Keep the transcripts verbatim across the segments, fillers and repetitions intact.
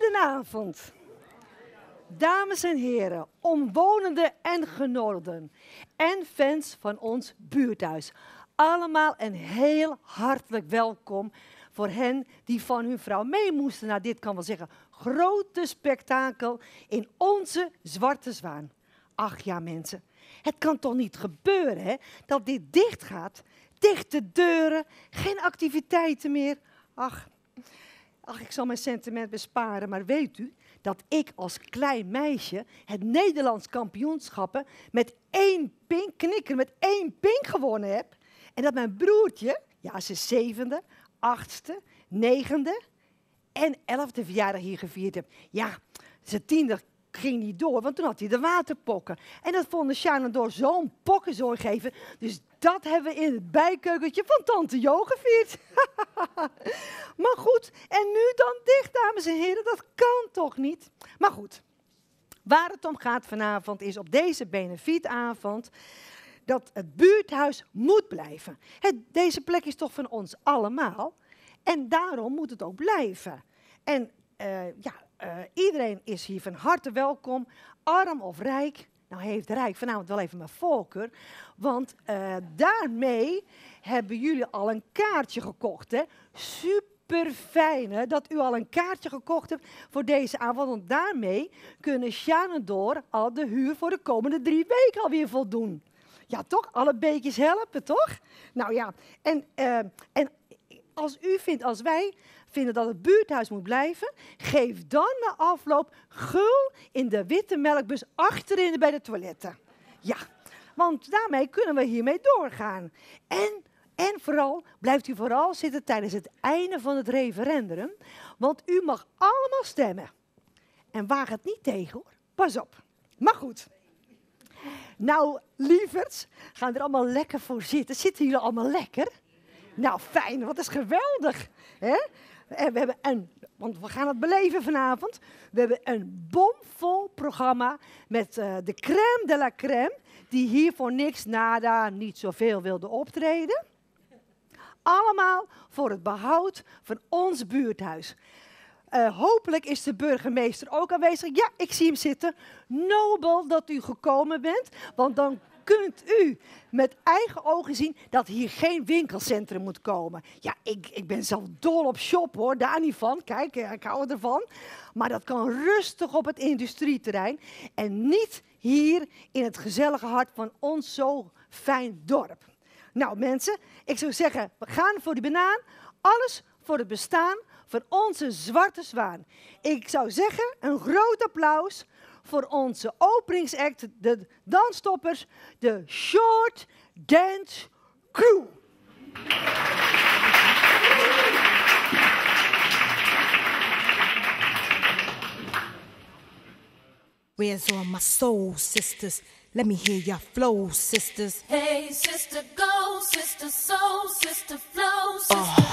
Goedenavond. Dames en heren, omwonenden en genodigden en fans van ons buurthuis. Allemaal een heel hartelijk welkom voor hen die van hun vrouw mee moesten naar dit, kan wel zeggen, grote spektakel in onze Zwarte Zwaan. Ach ja mensen, het kan toch niet gebeuren hè, dat dit dicht gaat? Dichte deuren, geen activiteiten meer. Ach, ach, ik zal mijn sentiment besparen, maar weet u dat ik als klein meisje het Nederlands kampioenschappen met één pink, knikker met één pink gewonnen heb? En dat mijn broertje, ja, zijn zevende, achtste, negende en elfde verjaardag hier gevierd heeft. Ja, zijn tiende ging niet door, want toen had hij de waterpokken. En dat vonden Sjaan door zo'n pokkenzooi geven. Dus dat hebben we in het bijkeukentje van tante Jo gevierd. Maar goed, en nu dan dicht, dames en heren, dat kan toch niet? Maar goed, waar het om gaat vanavond is op deze benefietavond dat het buurthuis moet blijven. Het, deze plek is toch van ons allemaal en daarom moet het ook blijven. En uh, ja, uh, iedereen is hier van harte welkom, arm of rijk. Nou heeft Rijk vanavond wel even mijn voorkeur, want uh, daarmee hebben jullie al een kaartje gekocht. Hè? Super fijn hè, dat u al een kaartje gekocht hebt voor deze avond, want daarmee kunnen Sjaan en Door al de huur voor de komende drie weken alweer voldoen. Ja toch, alle beetjes helpen toch? Nou ja, en, uh, en als u vindt, als wij vinden dat het buurthuis moet blijven, geef dan na afloop gul in de witte melkbus achterin bij de toiletten. Ja, want daarmee kunnen we hiermee doorgaan. En, en vooral, blijft u vooral zitten tijdens het einde van het referendum, want u mag allemaal stemmen. En waag het niet tegen hoor, pas op. Maar goed. Nou, lieverds, gaan er allemaal lekker voor zitten. Zitten jullie allemaal lekker? Nou, fijn, wat is geweldig. Hè? En we hebben een, want we gaan het beleven vanavond. We hebben een bomvol programma met uh, de crème de la crème, die hier voor niks nada niet zoveel wilde optreden. Allemaal voor het behoud van ons buurthuis. Uh, hopelijk is de burgemeester ook aanwezig. Ja, ik zie hem zitten. Nobel dat u gekomen bent, want dan kunt u met eigen ogen zien dat hier geen winkelcentrum moet komen. Ja, ik, ik ben zelf dol op shop hoor, daar niet van. Kijk, ik hou ervan. Maar dat kan rustig op het industrieterrein en niet hier in het gezellige hart van ons zo fijn dorp. Nou mensen, ik zou zeggen, we gaan voor die banaan. Alles voor het bestaan van onze Zwarte Zwaan. Ik zou zeggen, een groot applaus voor onze openingsact, de dansstoppers, de Short Dance Crew. Where's all my soul sisters? Let me hear your flow, sisters. Hey, sister, go, sister, soul, sister, flow, sister. Oh.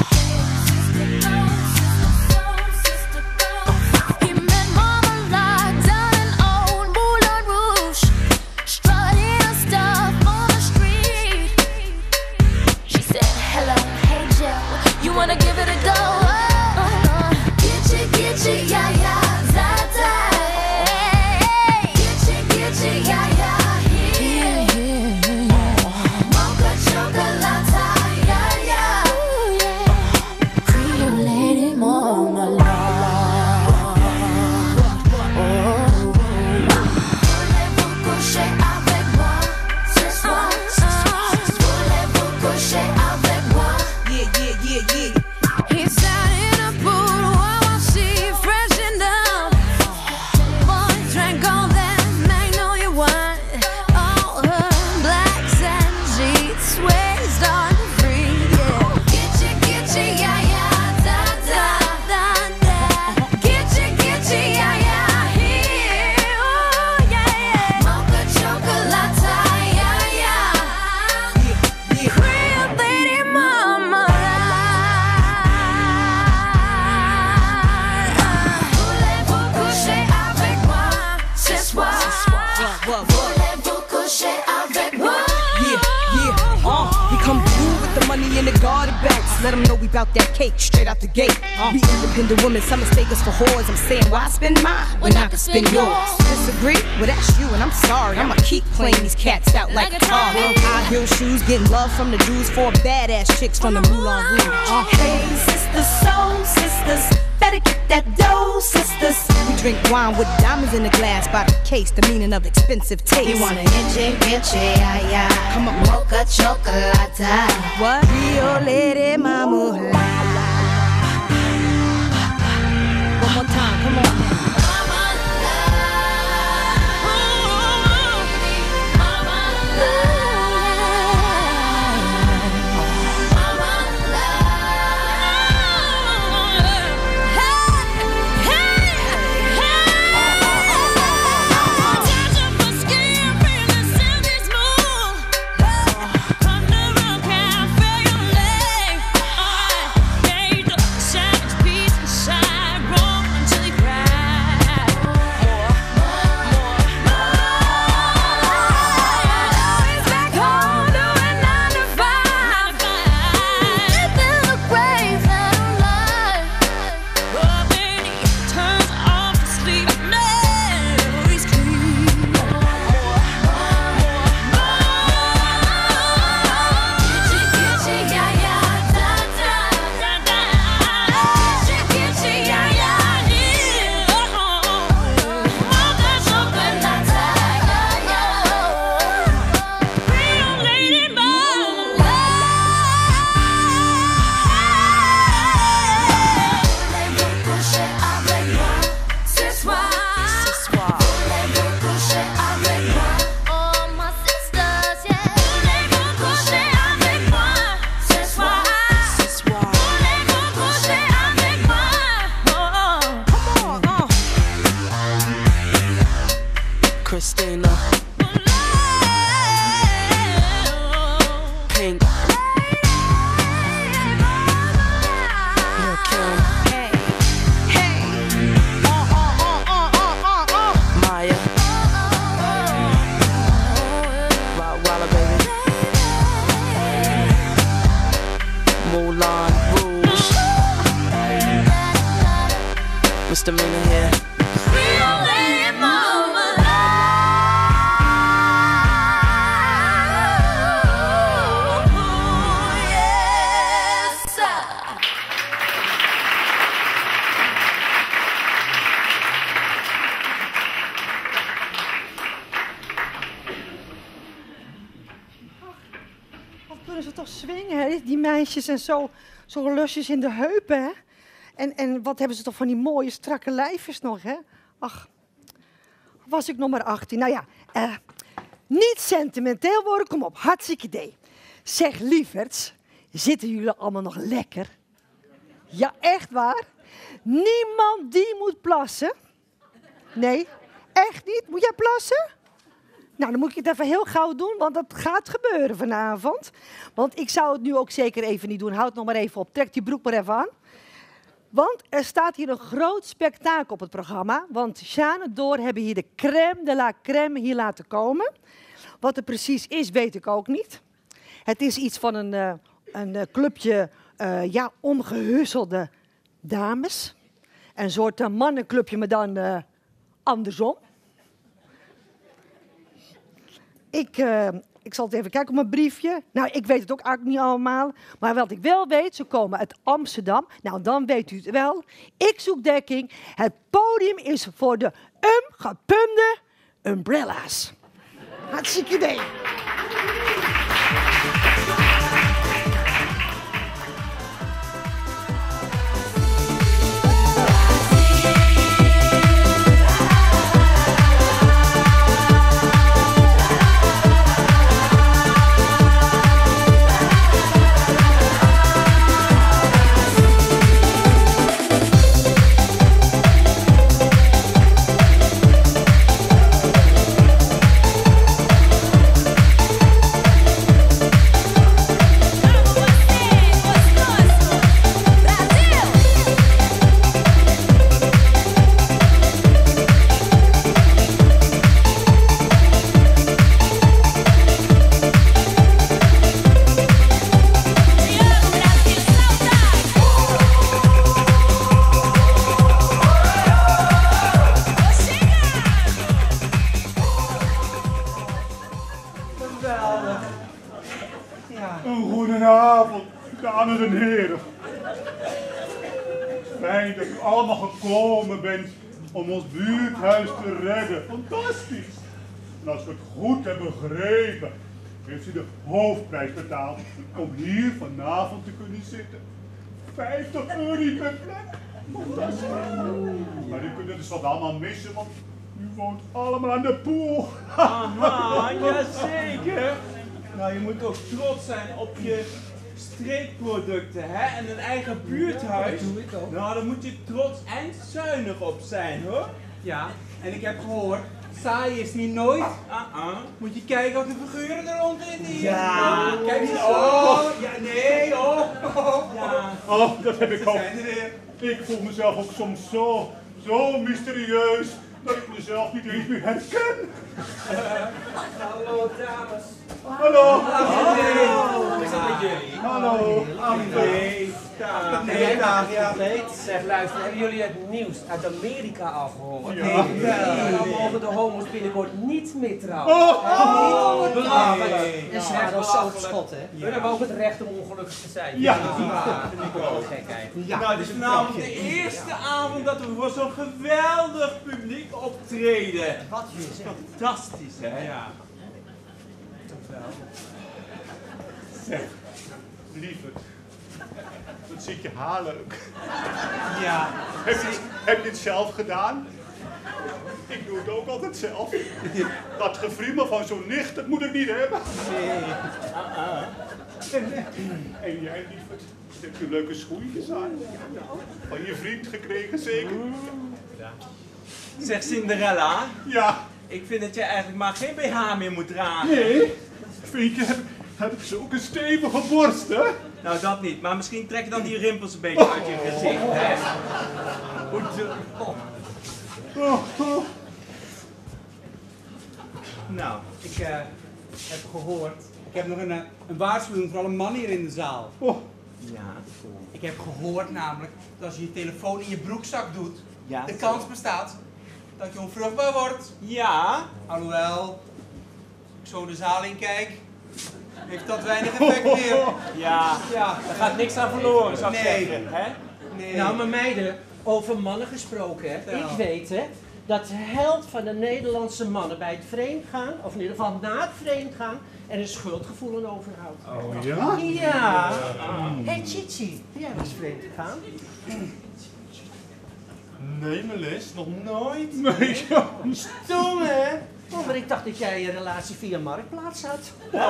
Wanna give it a go? Oh, uh, Gitchy, gitchy, yeah, yeah, zata. Gitchy, gitchy, yeah, yeah, here. Mocha chocolate, yeah, yeah. Creole lady, mama, love. Voulez-vous coucher avec moi ce soir? Voulez-vous coucher avec moi? Yeah, yeah, yeah, yeah. He said the garter belts. Let them know we bout that cake straight out the gate. Uh. We independent women, some mistake us for whores. I'm saying, why spend mine when I can spend yours? Disagree? Well, that's you, and I'm sorry. I'ma keep playing these cats out like a guitar. High heel shoes, getting love from the dudes, four badass chicks from the Moulin Rouge. Uh. Hey, sisters, soul sisters, better get that dough, sisters. We drink wine with diamonds in the glass by the case, the meaning of expensive taste. You wanna enche, enche, ay, ay. Come on, mocha chocolate. What? Rio Lady Mama. One more time, come on. Christina, Pink, Lil' Kim, Hey, hey, uh, uh, uh, uh, uh, uh, uh. Maya, Rottweiler baby, Moulin Rouge, Misdemeanor here. Kunnen ze toch swingen, hè? Die meisjes en zo, zo losjes in de heupen, hè? En, en wat hebben ze toch van die mooie, strakke lijfjes nog, hè? Ach, was ik nog maar achttien. Nou ja, uh, niet sentimenteel worden, kom op, hartstikke idee. Zeg, lieverds, zitten jullie allemaal nog lekker? Ja, echt waar? Niemand die moet plassen? Nee, echt niet? Moet jij plassen? Nou, dan moet ik het even heel gauw doen, want dat gaat gebeuren vanavond. Want ik zou het nu ook zeker even niet doen. Houd nog maar even op. Trek die broek maar even aan. Want er staat hier een groot spektakel op het programma. Want Sjaan en Door hebben hier de crème de la crème hier laten komen. Wat er precies is, weet ik ook niet. Het is iets van een, uh, een uh, clubje uh, ja, omgehusselde dames. Een soort uh, mannenclubje, maar dan uh, andersom. Ik, uh, ik zal het even kijken op mijn briefje. Nou, ik weet het ook eigenlijk niet allemaal. Maar wat ik wel weet, ze komen uit Amsterdam. Nou, dan weet u het wel. Ik zoek dekking. Het podium is voor de umgepumde Umbrella's. Hartstikke idee. heren. Fijn dat u allemaal gekomen bent om ons buurthuis te redden. Fantastisch. En als we het goed hebben begrepen, heeft u de hoofdprijs betaald om hier vanavond te kunnen zitten. vijftig euro per plek. Fantastisch. Maar u kunt het dus wat allemaal missen, want u woont allemaal aan de poel. Aha, jazeker. Nou, je moet ook trots zijn op je streekproducten, hè? En een eigen buurthuis. Dat doe ik ook. Nou, daar moet je trots en zuinig op zijn, hoor. Ja, en ik heb gehoord, saai is niet nooit. Uh-uh. Moet je kijken of de figuren er rond in die. Ja. Kijk eens. Oh, ja, nee, oh. oh. Ja. Oh, dat heb ik ook. Zijn er weer. Ik voel mezelf ook soms zo, zo mysterieus dat ik mezelf niet eens meer herken. Hallo, dames. Hallo. Hoe is het met jullie? Hallo. Nee, sta. Nee, dag, ja. Zeg, luister, hebben jullie het nieuws uit Amerika al gehoord? Ja. Nee, dan mogen de homo's binnenkort niet meer trouwen. Oh, oh, Niet belachelijk. nee. Dat is echt wel zo'n schot, hè? We hebben ook het recht om ongelukkig te zijn. Ja. Dat vind ik wel een gekheid. Nou, het is vanavond de eerste avond dat we voor zo'n geweldig publiek optreden. Wat je zegt. Fantastisch, hè? Ja. Zeg, lieverd, wat zit je haar leuk. Ja. Heb je, heb je het zelf gedaan? Ik doe het ook altijd zelf. Dat gefriemel van zo'n nicht, dat moet ik niet hebben. Nee. En jij, lieverd, heb je leuke schoentjes aan? Van je vriend gekregen, zeker? Zeg Cinderella, Ja. ik vind dat jij eigenlijk maar geen B H meer moet dragen. Nee? Vind je, heb, heb ik zulke stevige borst, hè? Nou, dat niet, maar misschien trek je dan die rimpels een beetje uit je gezicht, hè? Goed zo. Oh, oh. Nou, Ik uh, heb gehoord, ik heb nog een, uh, een waarschuwing voor alle mannen hier in de zaal. Oh. ja. Ik heb gehoord namelijk dat als je je telefoon in je broekzak doet, Ja, de zo. kans bestaat dat je onvruchtbaar wordt. Ja. Alhoewel, als ik zo de zaal in kijk, heeft dat weinig effect meer. Ja. Ja, Er gaat niks aan verloren, zou ik Nee. zeggen, hè? nee. Nou, maar meiden, over mannen gesproken, hè. Vertel. Ik weet, hè, dat de helft van de Nederlandse mannen bij het vreemdgaan, of in ieder geval na het vreemdgaan, er een schuldgevoel aan overhoudt. Oh ja? Ja. Hé, hey, Chichi, ben jij wel eens vreemd gegaan? Nee, Melis, nog Nooit. Nee, ja. Stom, hè? Oh, maar ik dacht dat jij een relatie via Marktplaats had.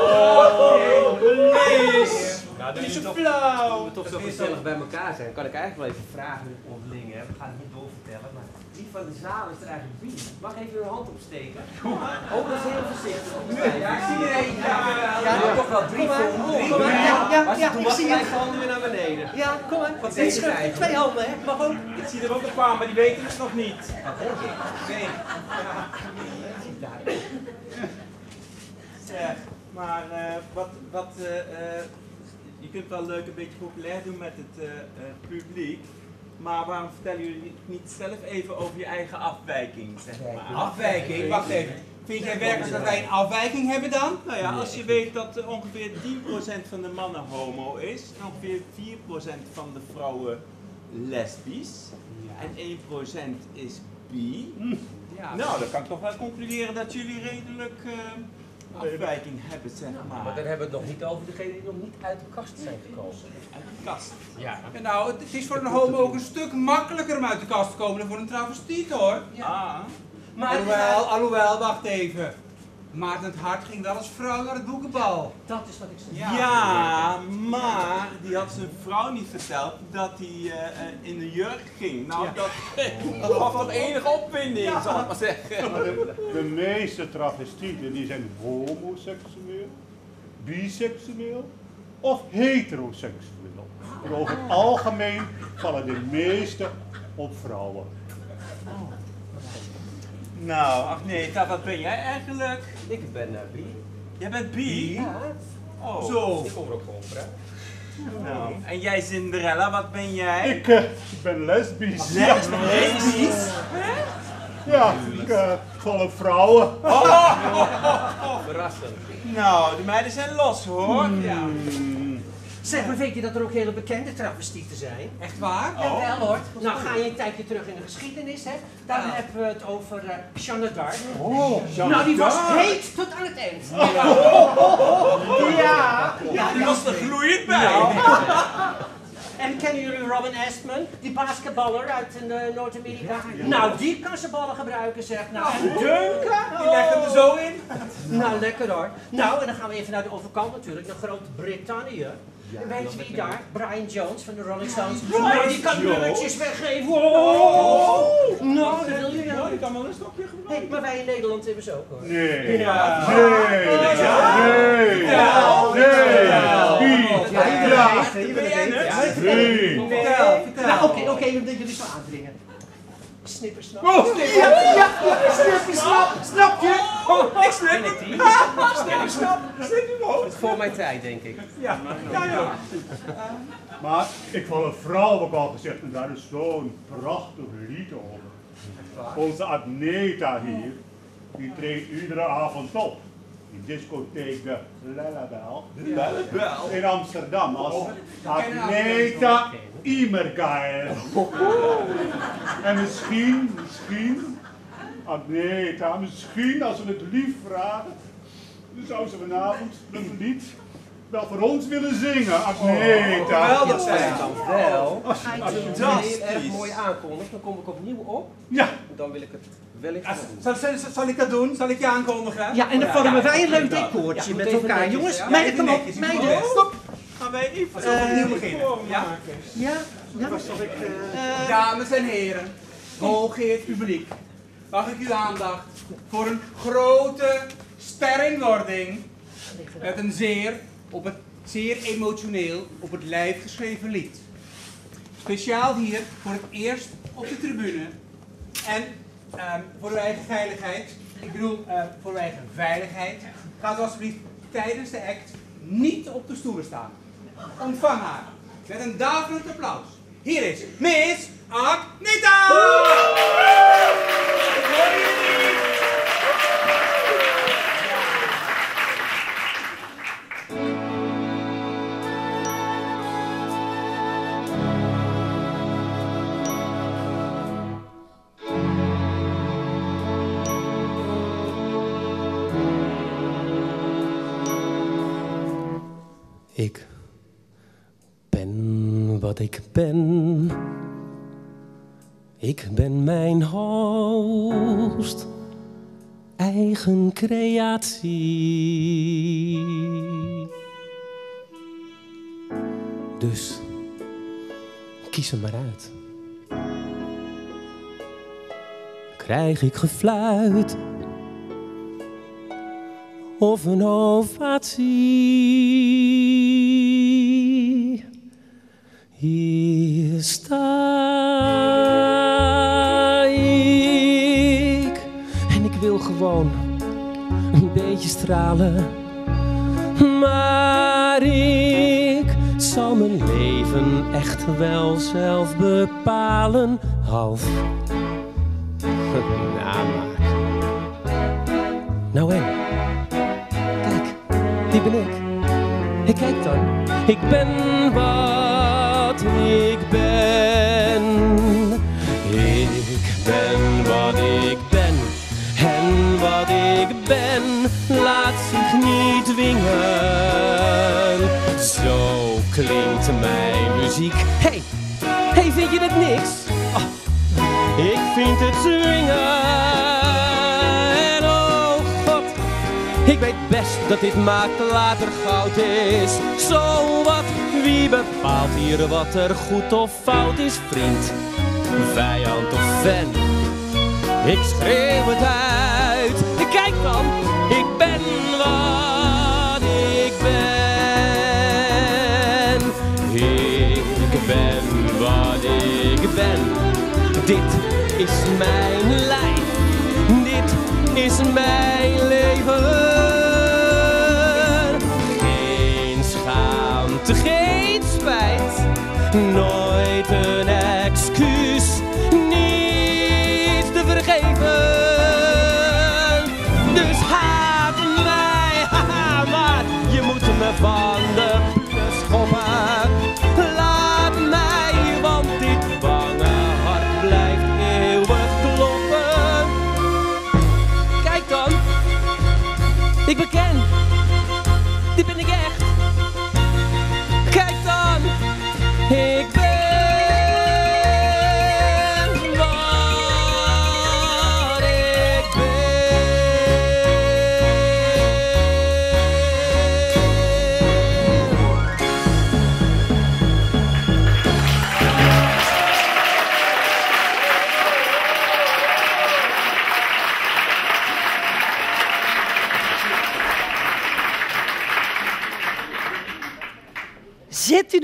Mees. Nou, Die is je zo toch, flauw. we toch zo gezellig bij elkaar zijn, kan ik eigenlijk wel even vragen onderling, hè. We gaan het niet doorvertellen, maar wie van de zaal is er eigenlijk wie? Mag even uw hand opsteken? Oh, dat is heel voorzichtig. Ja, ik zie er een. Ja, Ja, maar toch wel drie voor Kom maar, ja, ja, Maar ja, ze doen ik wat zie gelijk je. de handen weer naar beneden. Ja, kom maar. Wat Dit deed is je goed. eigenlijk? Twee handen, hè? Mag ook. Ik zie er ook een paar, maar die weten het nog niet. Wat denk ik? Nee. Daar. Zeg, maar eh, wat, wat eh, eh, je kunt wel leuk een beetje populair doen met het eh, eh, publiek, maar waarom vertellen jullie niet zelf even over je eigen afwijking, zeg maar? Afwijking, wacht even. Vind jij werkelijk dat wij een afwijking hebben dan? Nou ja, als je weet dat eh, ongeveer tien procent van de mannen homo is, en ongeveer vier procent van de vrouwen lesbisch, en één procent is bi, Ja. nou dan kan ik toch wel concluderen dat jullie redelijk eh, afwijking hebben, zeg Maar maar. dan hebben we het nog niet over degenen die nog niet uit de kast zijn gekomen. Uit de kast. Ja. Ja, nou, het, het is voor een homo ook een stuk makkelijker om uit de kast te komen dan voor een travestiet hoor. Ah. Maar Alhoewel, alhoewel, wacht even. Maarten het Hart ging wel als vrouw naar het boekenbal. dat is wat ik zeg. Ja. Ja, maar die had zijn vrouw niet verteld dat hij uh, uh, in de jurk ging. Nou, dat, dat gaf toch enige opwinding, zal ik maar zeggen. Maar de, de meeste travestieten die zijn homoseksueel, biseksueel of heteroseksueel. En over het algemeen vallen de meeste op vrouwen. Nou, ach nee, wat ben jij eigenlijk? Ik ben uh, bi. Jij bent bi? Ja. Oh. Zo. Ik kom er ook gewoon voor, hè. Nou, en jij Cinderella, wat ben jij? Ik uh, ben lesbisch. Lesbisch? Ja, ik uh, val op vrouwen. Verrassend. Nou, de meiden zijn los hoor. Ja. Hmm, Zeg, maar weet je dat er ook hele bekende travestieten zijn? Echt waar? Ja, wel hoor. Nou ga je een tijdje terug in de geschiedenis, hè. Dan Ja. hebben we het over uh, Jeanne d'Arc. Oh, Nou, die was Jeanne d'Arc. heet tot aan het eind. Ja. Ja. Ja, Die was er gloeiend bij. En kennen jullie Robin Astman, die basketballer uit uh, Noord-Amerika? Nou, die kan zijn ballen gebruiken, zeg. Nou, en Duncan? Die legt hem er zo in. Nou, lekker hoor. Nou, en dan gaan we even naar de overkant natuurlijk, naar Groot-Brittannië. En weet je wie daar? Brian Jones van de Rolling Stones. Nou, die kan nummertjes weggeven. Oh. Nou, dat wil je wel. Die kan wel een stokje gebruiken. Hey, maar wij in Nederland hebben ze ook hoor. Nee. Ja. Nee. Nee. Ja. Nee. Wie? Ja, Ja. je bent het. Nee. Vertel, vertel. Nou, oké, oké, omdat jullie zo aandringen. Snippersnap. Oh, ja, ja, snippersnap, snap je? Oh, ik snap Ben het. ik die? Snippersnap, snap je hem ook? Het is voor mijn tijd, denk ik. Ja, ja, ja. Maar ik vond het vooral ook al gezegd, en daar is zo'n prachtig lied over. Onze Agneta hier, die treedt iedere avond op. In discotheek de Lellebel in Amsterdam als Agneta Imergeil. En misschien, misschien, Agneta, misschien als we het lief vragen, dan zou ze vanavond een lied wel voor ons willen zingen, Agneta. Geweldig zijn. Dan wel. Als Als je het heel erg mooi aankondigt, dan kom ik opnieuw op. Ja. Dan wil ik het wellicht Als- doen. Zal, zal, zal ik dat doen? Zal ik je aankondigen? Ja, en dan vormen wij een leuk decoortje met elkaar. Jongens, meiden, kom op, meiden. Stop. Gaan wij even Eh, opnieuw beginnen? Ja? Ja, ja. Eh, Dames en heren, hooggeëerd publiek, mag ik uw aandacht voor een grote ster in wording met een zeer, op het, zeer emotioneel op het lijf geschreven lied. Speciaal hier voor het eerst op de tribune en ehm, voor uw eigen veiligheid, ik bedoel eh, voor uw eigen veiligheid, gaat u alsjeblieft tijdens de act niet op de stoelen staan. Ontvang haar met een daverend applaus. Hier is Miss Agneta! Ik ben wat ik ben. Ik ben mijn host, eigen creatie. Dus kies er maar uit. Krijg ik gefluit of een ovatie? Hier sta ik en ik wil gewoon een beetje stralen, maar ik zal mijn leven echt wel zelf bepalen. Half. Nou maar. Nou en? Kijk, die ben ik. Hey, kijk dan. Ik ben wat ik ben. Ik ben wat ik ben. En wat ik ben laat zich niet dwingen. Zo klinkt mijn muziek. Hey, hey, vind je dit niks? Oh, ik vind het swingen. En oh god, ik weet best dat dit maakt later goud is. Zo wat, wie bepaalt hier wat er goed of fout is? Vriend, vijand of fan? Ik schreeuw het uit. Kijk dan, ik ben wat ik ben. Ik ben wat ik ben. Dit is mijn lijf. Dit is mijn leven. Geen schaamte, geen spijt. Nooit een excuus. Niet te vergeven. Dus haat mij, haha, maar je moet me van de bühne schoppen.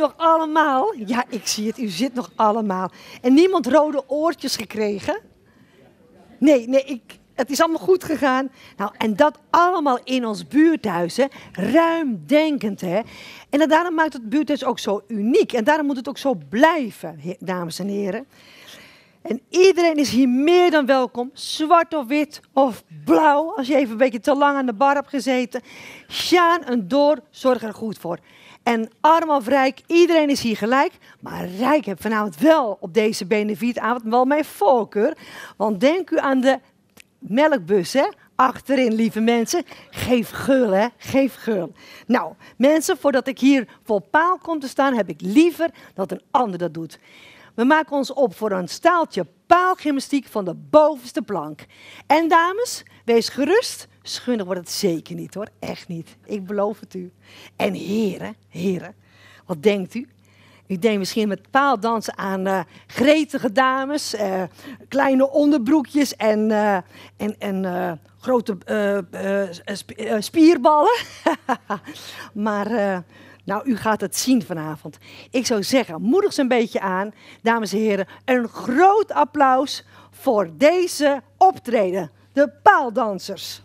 nog allemaal? Ja, ik zie het, u zit nog allemaal. En niemand rode oortjes gekregen? Nee, nee, ik, het is allemaal goed gegaan. Nou, en dat allemaal in ons buurthuis, hè. Ruimdenkend, hè. En daarom maakt het buurthuis ook zo uniek. En daarom moet het ook zo blijven, dames en heren. En iedereen is hier meer dan welkom, zwart of wit of blauw, als je even een beetje te lang aan de bar hebt gezeten. Sjaan en Door zorgen er goed voor. En arm of rijk, iedereen is hier gelijk, maar rijk heb vanavond wel op deze benefietavond wel mijn voorkeur. Want denk u aan de melkbus, hè? Achterin, lieve mensen. Geef gul, hè? Geef gul. Nou, mensen, voordat ik hier voor paal kom te staan, heb ik liever dat een ander dat doet. We maken ons op voor een staaltje paalgymnastiek van de bovenste plank. En dames, wees gerust. Schunnig wordt het zeker niet hoor, echt niet. Ik beloof het u. En heren, heren, wat denkt u? U denkt misschien met paaldansen aan uh, gretige dames, uh, kleine onderbroekjes en, uh, en, en uh, grote uh, uh, sp uh, spierballen. maar... Uh, Nou, u gaat het zien vanavond. Ik zou zeggen, moedig ze een beetje aan. Dames en heren, een groot applaus voor deze optreden. De paaldansers.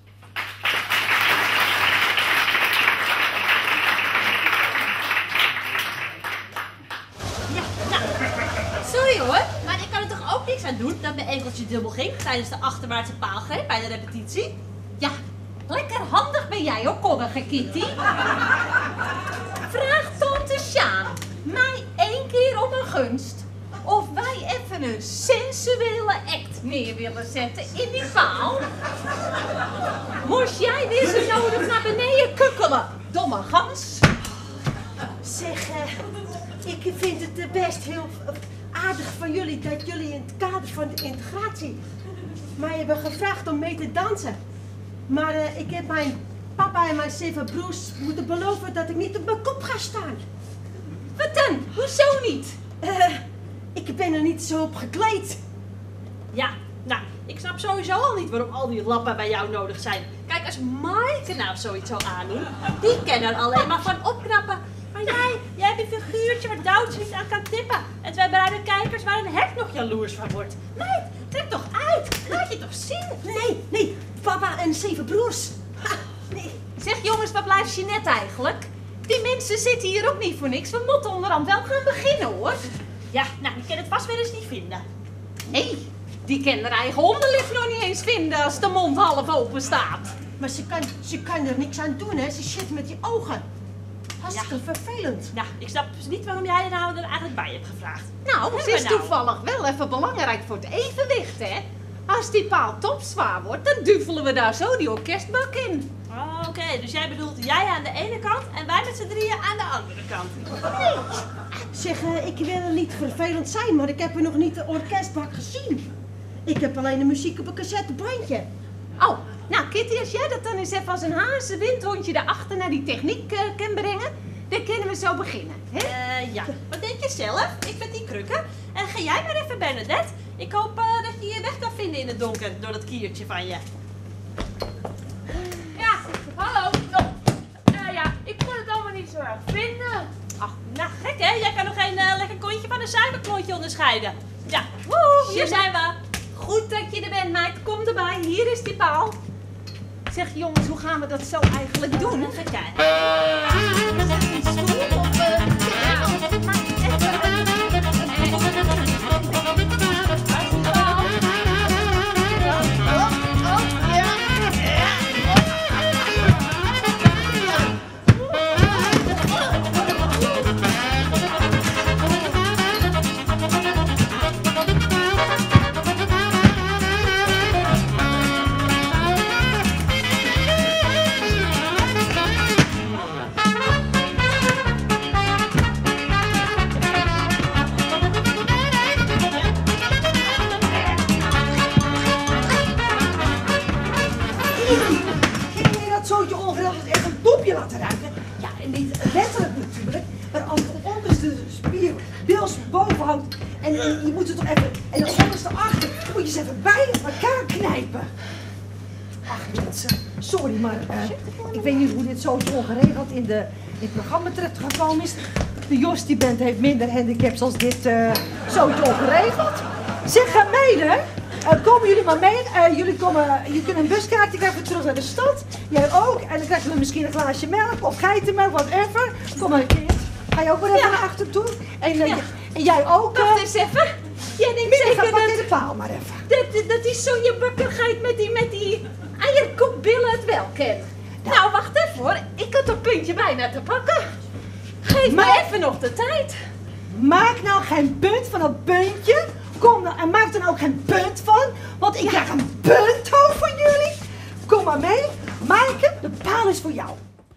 Ja, nou, sorry hoor, maar ik kan er toch ook niks aan doen dat mijn enkeltje dubbel ging tijdens de achterwaartse paalgreep bij de repetitie? Ja, lekker handig ben jij hoor, koddige Kitty. Vraag tante Sjaan mij één keer om een gunst of wij even een sensuele act neer willen zetten in die paal. Moest jij weer zo nodig naar beneden kukkelen, domme gans? Zeg, uh, ik vind het uh, best heel aardig van jullie dat jullie in het kader van de integratie mij hebben gevraagd om mee te dansen. Maar uh, ik heb mijn papa en mijn zeven broers moeten beloven dat ik niet op mijn kop ga staan. Wat dan? Hoezo niet? Uh, ik ben er niet zo op gekleed. Ja, nou, ik snap sowieso al niet waarom al die lappen bij jou nodig zijn. Kijk, als Maaike nou zoiets zou aandoen, die kan er alleen maar van opknappen. Maar jij, jij hebt een figuurtje waar Douds niet aan kan tippen. En twee bruine kijkers waar een hert nog jaloers van wordt. Meid, trek toch uit. Laat je toch zien. Nee, nee, papa en zeven broers. Ha, nee. Zeg jongens, wat blijft Jeanette eigenlijk? Die mensen zitten hier ook niet voor niks. We moeten onderhand wel gaan beginnen hoor. Ja, nou, die kan het vast wel eens niet vinden. Nee, die kan haar eigen hondenlift nog niet eens vinden als de mond half open staat. Maar ze kan, ze kan er niks aan doen hè, ze zit met die ogen. Hartstikke ja. vervelend. Nou, ik snap dus niet waarom jij er nou er eigenlijk bij hebt gevraagd. Nou, ze is nou? toevallig wel even belangrijk voor het evenwicht, hè. Als die paal topzwaar wordt, dan duvelen we daar zo die orkestbak in. Oh, oké, okay. Dus jij bedoelt jij aan de ene kant en wij met z'n drieën aan de andere kant. Nee. Zeg, uh, ik wil niet vervelend zijn, maar ik heb er nog niet de orkestbak gezien. Ik heb alleen de muziek op een cassettebandje. Oh, nou Kitty, als jij dat dan eens even als een hazen windhondje daarachter naar die techniek uh, kan brengen, dan kunnen we zo beginnen. Hè? Uh, ja, wat denk je zelf? Ik ben die krukken. En ga jij maar even, Bernadette. Ik hoop uh, dat je je weg kan vinden in het donker door dat kiertje van je. Ja, hallo. Oh. Uh, ja, ik kon het allemaal niet zo erg vinden. Ach, nou gek hè? Jij kan nog geen uh, lekker kontje van een suikerklontje onderscheiden. Ja, woe, hier zijn we. Goed dat je er bent, meid. Kom erbij. Hier is die paal. Zeg jongens, hoe gaan we dat zo eigenlijk doen? Even kijken. Is dat een stoel of... Uh, ja, of maar laten ruiken. Ja, en niet letterlijk natuurlijk, maar als de onderste spier deels boven hangt en, en je moet het toch even, en de onderste achter, moet je ze even bij elkaar knijpen. Ach mensen, sorry, maar uh, ik weet niet hoe dit zo ongeregeld in, de, in het programma terecht gekomen is. de Jostie-band heeft minder handicaps als dit uh, zootje opgeregeld. Zeg, uh, meiden, uh, komen jullie maar mee. Uh, jullie komen, je kunt een buskaartje krijgen terug naar de stad. Jij ook. En dan krijgen we misschien een glaasje melk of geitenmelk, whatever. Kom maar, kind. Ga je ook maar even ja. naar achter toe. En, uh, ja. en jij ook. Wacht uh, eens even. Jij denkt Middag, zeker pak dat... de paal maar even. Dat, dat is zo'n je bakkergeit met die, met die eierkoekbillen het wel ken. Ja. Nou, wacht even hoor. Ik had een puntje bijna te pakken. Geef maar, me even nog de tijd. Maak nou geen punt van een puntje. Kom nou, en maak er nou ook geen punt van. Want ik ja. krijg een punthoofd van jullie. Kom maar mee. Maaike, de paal is voor jou.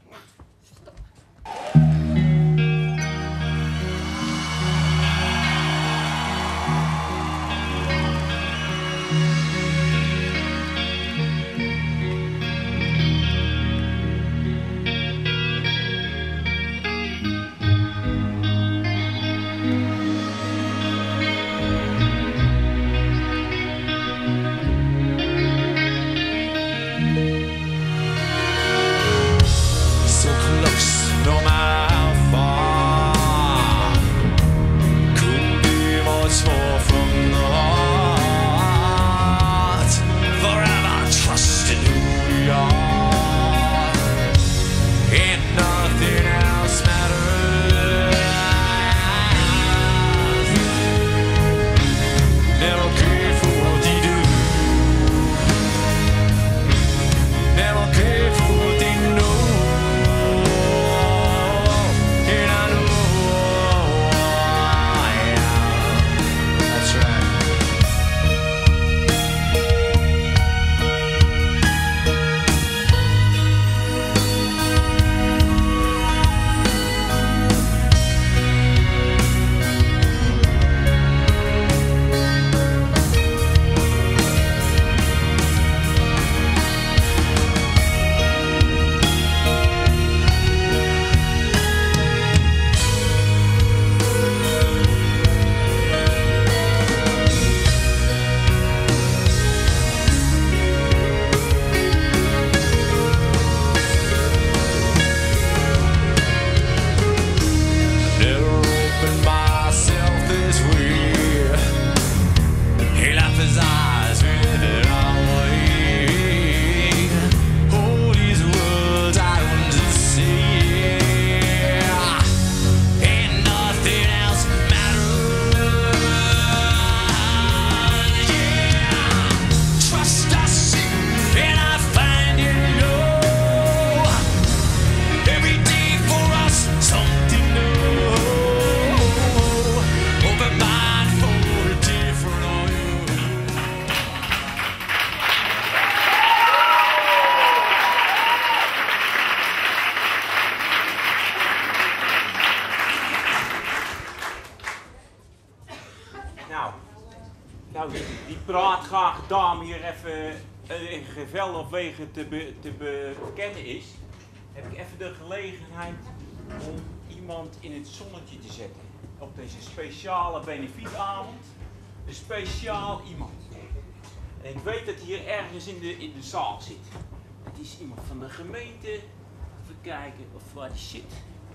Dame hier even in gevel of wegen te, be, te bekennen is, heb ik even de gelegenheid om iemand in het zonnetje te zetten. Op deze speciale benefietavond. Een speciaal iemand. En ik weet dat hij hier ergens in de, in de zaal zit. Het is iemand van de gemeente. Even kijken of waar hij zit.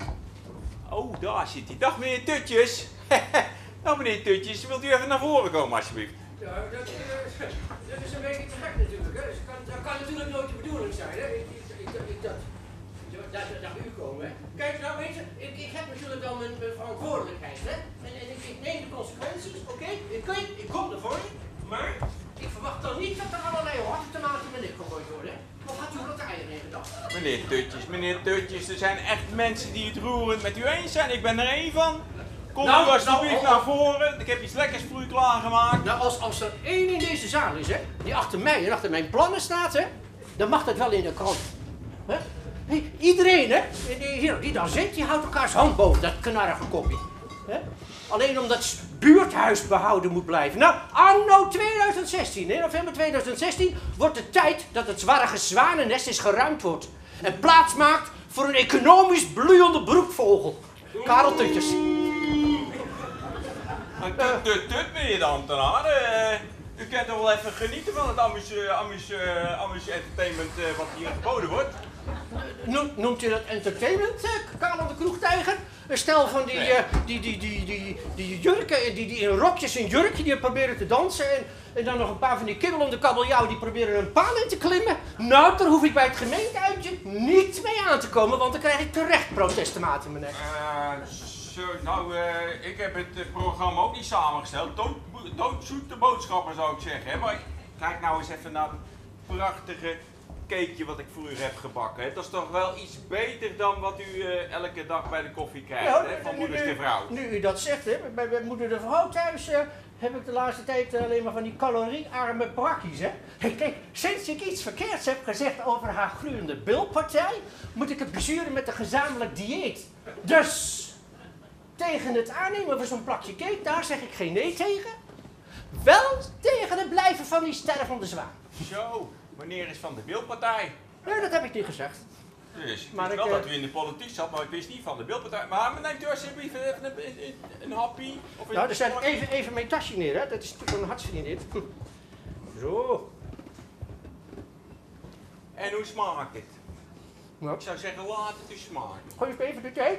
Oh, daar zit hij. Dag meneer Tutjes. Nou meneer Tutjes, wilt u even naar voren komen alsjeblieft? Ja, dat, uh, dat is een beetje te gek natuurlijk. Hè. Dus kan, dat kan natuurlijk nooit de bedoeling zijn. Hè. Ik, ik, ik, ik, dat, dat, dat naar u komen. Hè. Kijk, nou weet je, ik, ik heb natuurlijk al mijn, mijn verantwoordelijkheid. Hè. En, en ik, ik neem de consequenties, oké? Okay. Ik, ik, ik kom ervoor, maar ik verwacht dan niet dat er allerlei horten tomaten met ik gegooid worden. Hè. Of had u wat eieren in gedacht? Meneer Tutjes, meneer Tutjes, er zijn echt mensen die het roerend met u eens zijn. Ik ben er één van. Kom nou, u alsjeblieft nou, naar voren, ik heb iets lekkers voor u klaargemaakt. Nou, als, als er één in deze zaal is, hè, die achter mij en achter mijn plannen staat, hè, dan mag dat wel in de krant. Hè? Hey, iedereen, hè, die, hier, die daar zit, die houdt elkaars hand boven dat knarrige kopje. Hè? Alleen omdat het buurthuis behouden moet blijven. Nou, anno tweeduizend zestien, in november tweeduizend zestien, wordt het tijd dat het zwarige zwanennest eens geruimd wordt. En plaats maakt voor een economisch bloeiende broekvogel. Karel Tutjes. Tut, tut, tut, meneer de ambtenaar. Uh, u kunt toch wel even genieten van het amuse, amuse, amuse entertainment uh, wat hier geboden wordt. Noemt, noemt u dat entertainment, uh, Karel de Kroegtijger? Een stel van die, uh, die, die, die, die, die jurken, die, die in rokjes en jurken die proberen te dansen. En, en dan nog een paar van die kibbelende kabeljauw die proberen een paal in te klimmen. Nou, daar hoef ik bij het gemeenteuitje niet mee aan te komen, want dan krijg ik terecht protestmaat in mijn nek. Uh, zo, nou, uh, ik heb het uh, programma ook niet samengesteld. Dood, doodzoete boodschappen zou ik zeggen. Hè? Maar kijk nou eens even naar het prachtige cakeje wat ik voor u heb gebakken. Hè? Dat is toch wel iets beter dan wat u uh, elke dag bij de koffie krijgt, Ja, hè? Van nu, moeders nu, de vrouw. Nu u dat zegt, hè, bij, bij moeder de vrouw thuis uh, heb ik de laatste tijd uh, alleen maar van die caloriearme brakjes. Hè. Hey, kijk, sinds ik iets verkeerds heb gezegd over haar gloeiende bilpartij, moet ik het bezuren met een gezamenlijk dieet. Dus tegen het aannemen van zo'n plakje cake, daar zeg ik geen nee tegen. Wel tegen het blijven van die stervende zwaan. Zo, wanneer is van de Beeldpartij? Nee, dat heb ik niet gezegd. Dus ik Maar wist ik, wel uh, dat u in de politiek zat, maar ik wist niet van de Beeldpartij. Maar neemt u alsjeblieft even een, een, een, een happy? Of Nou, er zijn even, even mijn tasje neer, hè. Dat is natuurlijk een hartsvriendin. Hm. Zo. En hoe smaakt het? Nou. Ik zou zeggen, laat het u smaken. Gooi je even de cake?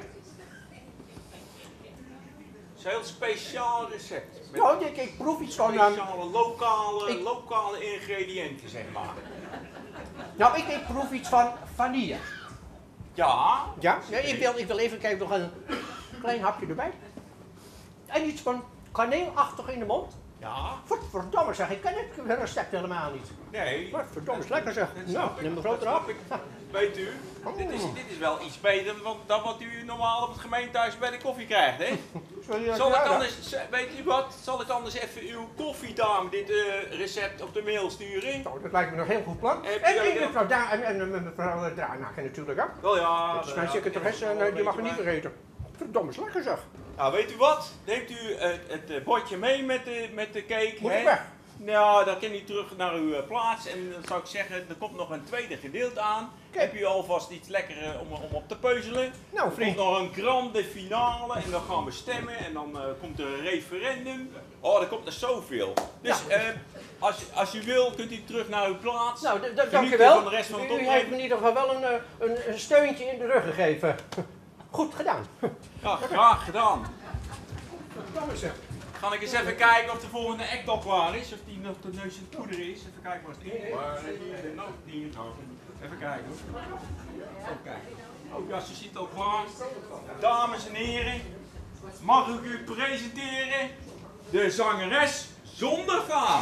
Het is een heel speciaal recept. Met Nou, ik, ik proef iets van... speciale, lokale, ik- lokale ingrediënten, zeg maar. Nou, ik, ik proef iets van vanille. Ja? Ja? Nee, ik, wil, ik wil even kijken, nog een klein hapje erbij. En iets van kaneelachtig in de mond. Ja? Verdomme zeg, ik ken het recept helemaal niet. Nee. Verdomme, is lekker zeg. Dat Nou, snap ik, neem een dat grote snap hap. ik. Weet u, dit is, dit is wel iets beter dan, dan wat u normaal op het gemeentehuis bij de koffie krijgt, hè? Zal ik anders, weet u wat, zal ik anders even uw koffiedame dit uh, recept op de mail sturen? Nou, dat lijkt me nog een heel goed plan. Heb En, je ook en een- mevrouw Da- en, en, en mevrouw Draanaken natuurlijk, hè? Wel ja. Dat is mijn ja, secretaresse ja, en eh, die weet mag je er niet maar. vergeten. Verdomme, is lekker zeg. Nou, weet u wat? Neemt u het, het eh, bordje mee met de, met de cake, Moet hè? ik weg? Nou, dan kan u terug naar uw eh, plaats en dan zou ik zeggen, er komt nog een tweede gedeelte aan. Heb u alvast iets lekker eh, om, om op te peuzelen? Nou, Er vriend. komt nog een grande finale en dan gaan we stemmen en dan eh, komt er een referendum. Oh, er komt er zoveel. Dus Ja. eh, als, als u wil, kunt u terug naar uw plaats. Nou, d- d- dank u Genieten wel. van de rest van het U, u heeft optreden. me in ieder geval wel een, eh, een, een steuntje in de rug gegeven. Goed gedaan. Ja, graag gedaan. Verdomme zeg. Ga ik eens even kijken of de volgende act al klaar is, of die nog de neus in het poeder is. Even kijken waar het in. Waar is de noot hier? Nou, even kijken hoor. Even kijken. Oh ja, ze zit al klaar. Dames en heren, mag ik u presenteren de zangeres zonder faam.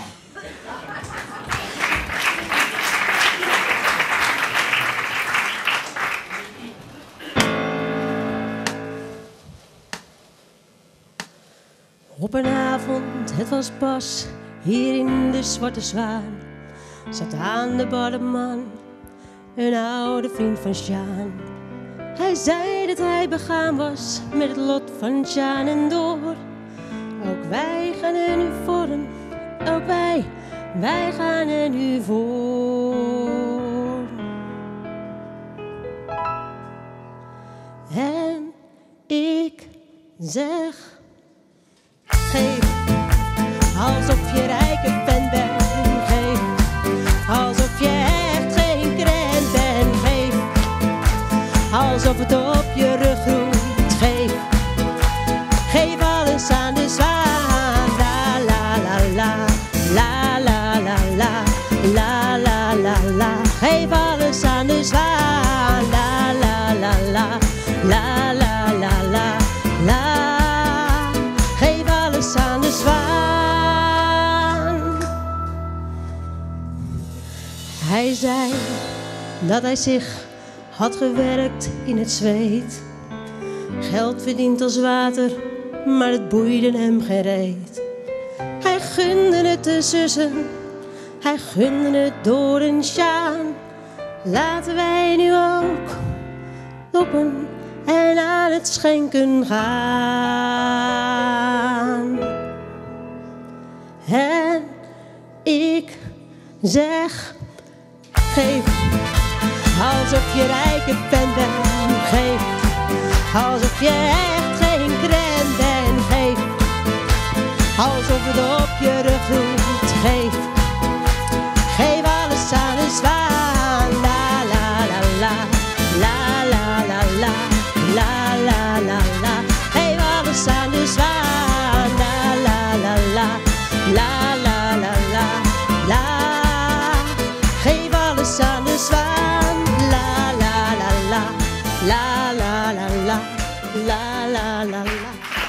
Op een avond, het was pas, hier in de Zwarte Zwaan, zat aan de barman een oude vriend van Sjaan. Hij zei dat hij begaan was met het lot van Sjaan en Door. Ook wij gaan er nu voor hem, ook wij, wij gaan er nu voor. En ik zeg... Geef, alsof je rijke vent bent. Geef, alsof je echt geen krent bent. Geef, alsof het op je rug groeit. Geef, geef alles aan de zwaan. La la la la, la la la la, la la la la. Geef alles aan de zwaan. La la la la, la la la la, la. Geef alles aan de zwaan. Hij zei dat hij zich had gewerkt in het zweet. Geld verdient als water, maar het boeide hem geen reet. Hij gunde het de zussen, hij gunde het door en Sjaan. Laten wij nu ook lopen en aan het schenken gaan. En ik zeg, geef, alsof je rijke vent bent. Geef, alsof je echt geen krent bent. Geef, alsof het op je rug doet. Geef, geef alles aan de zwaan. La la la la, La la la la la. Geef alles aan de zwaan. La la la la la la la la la la la la.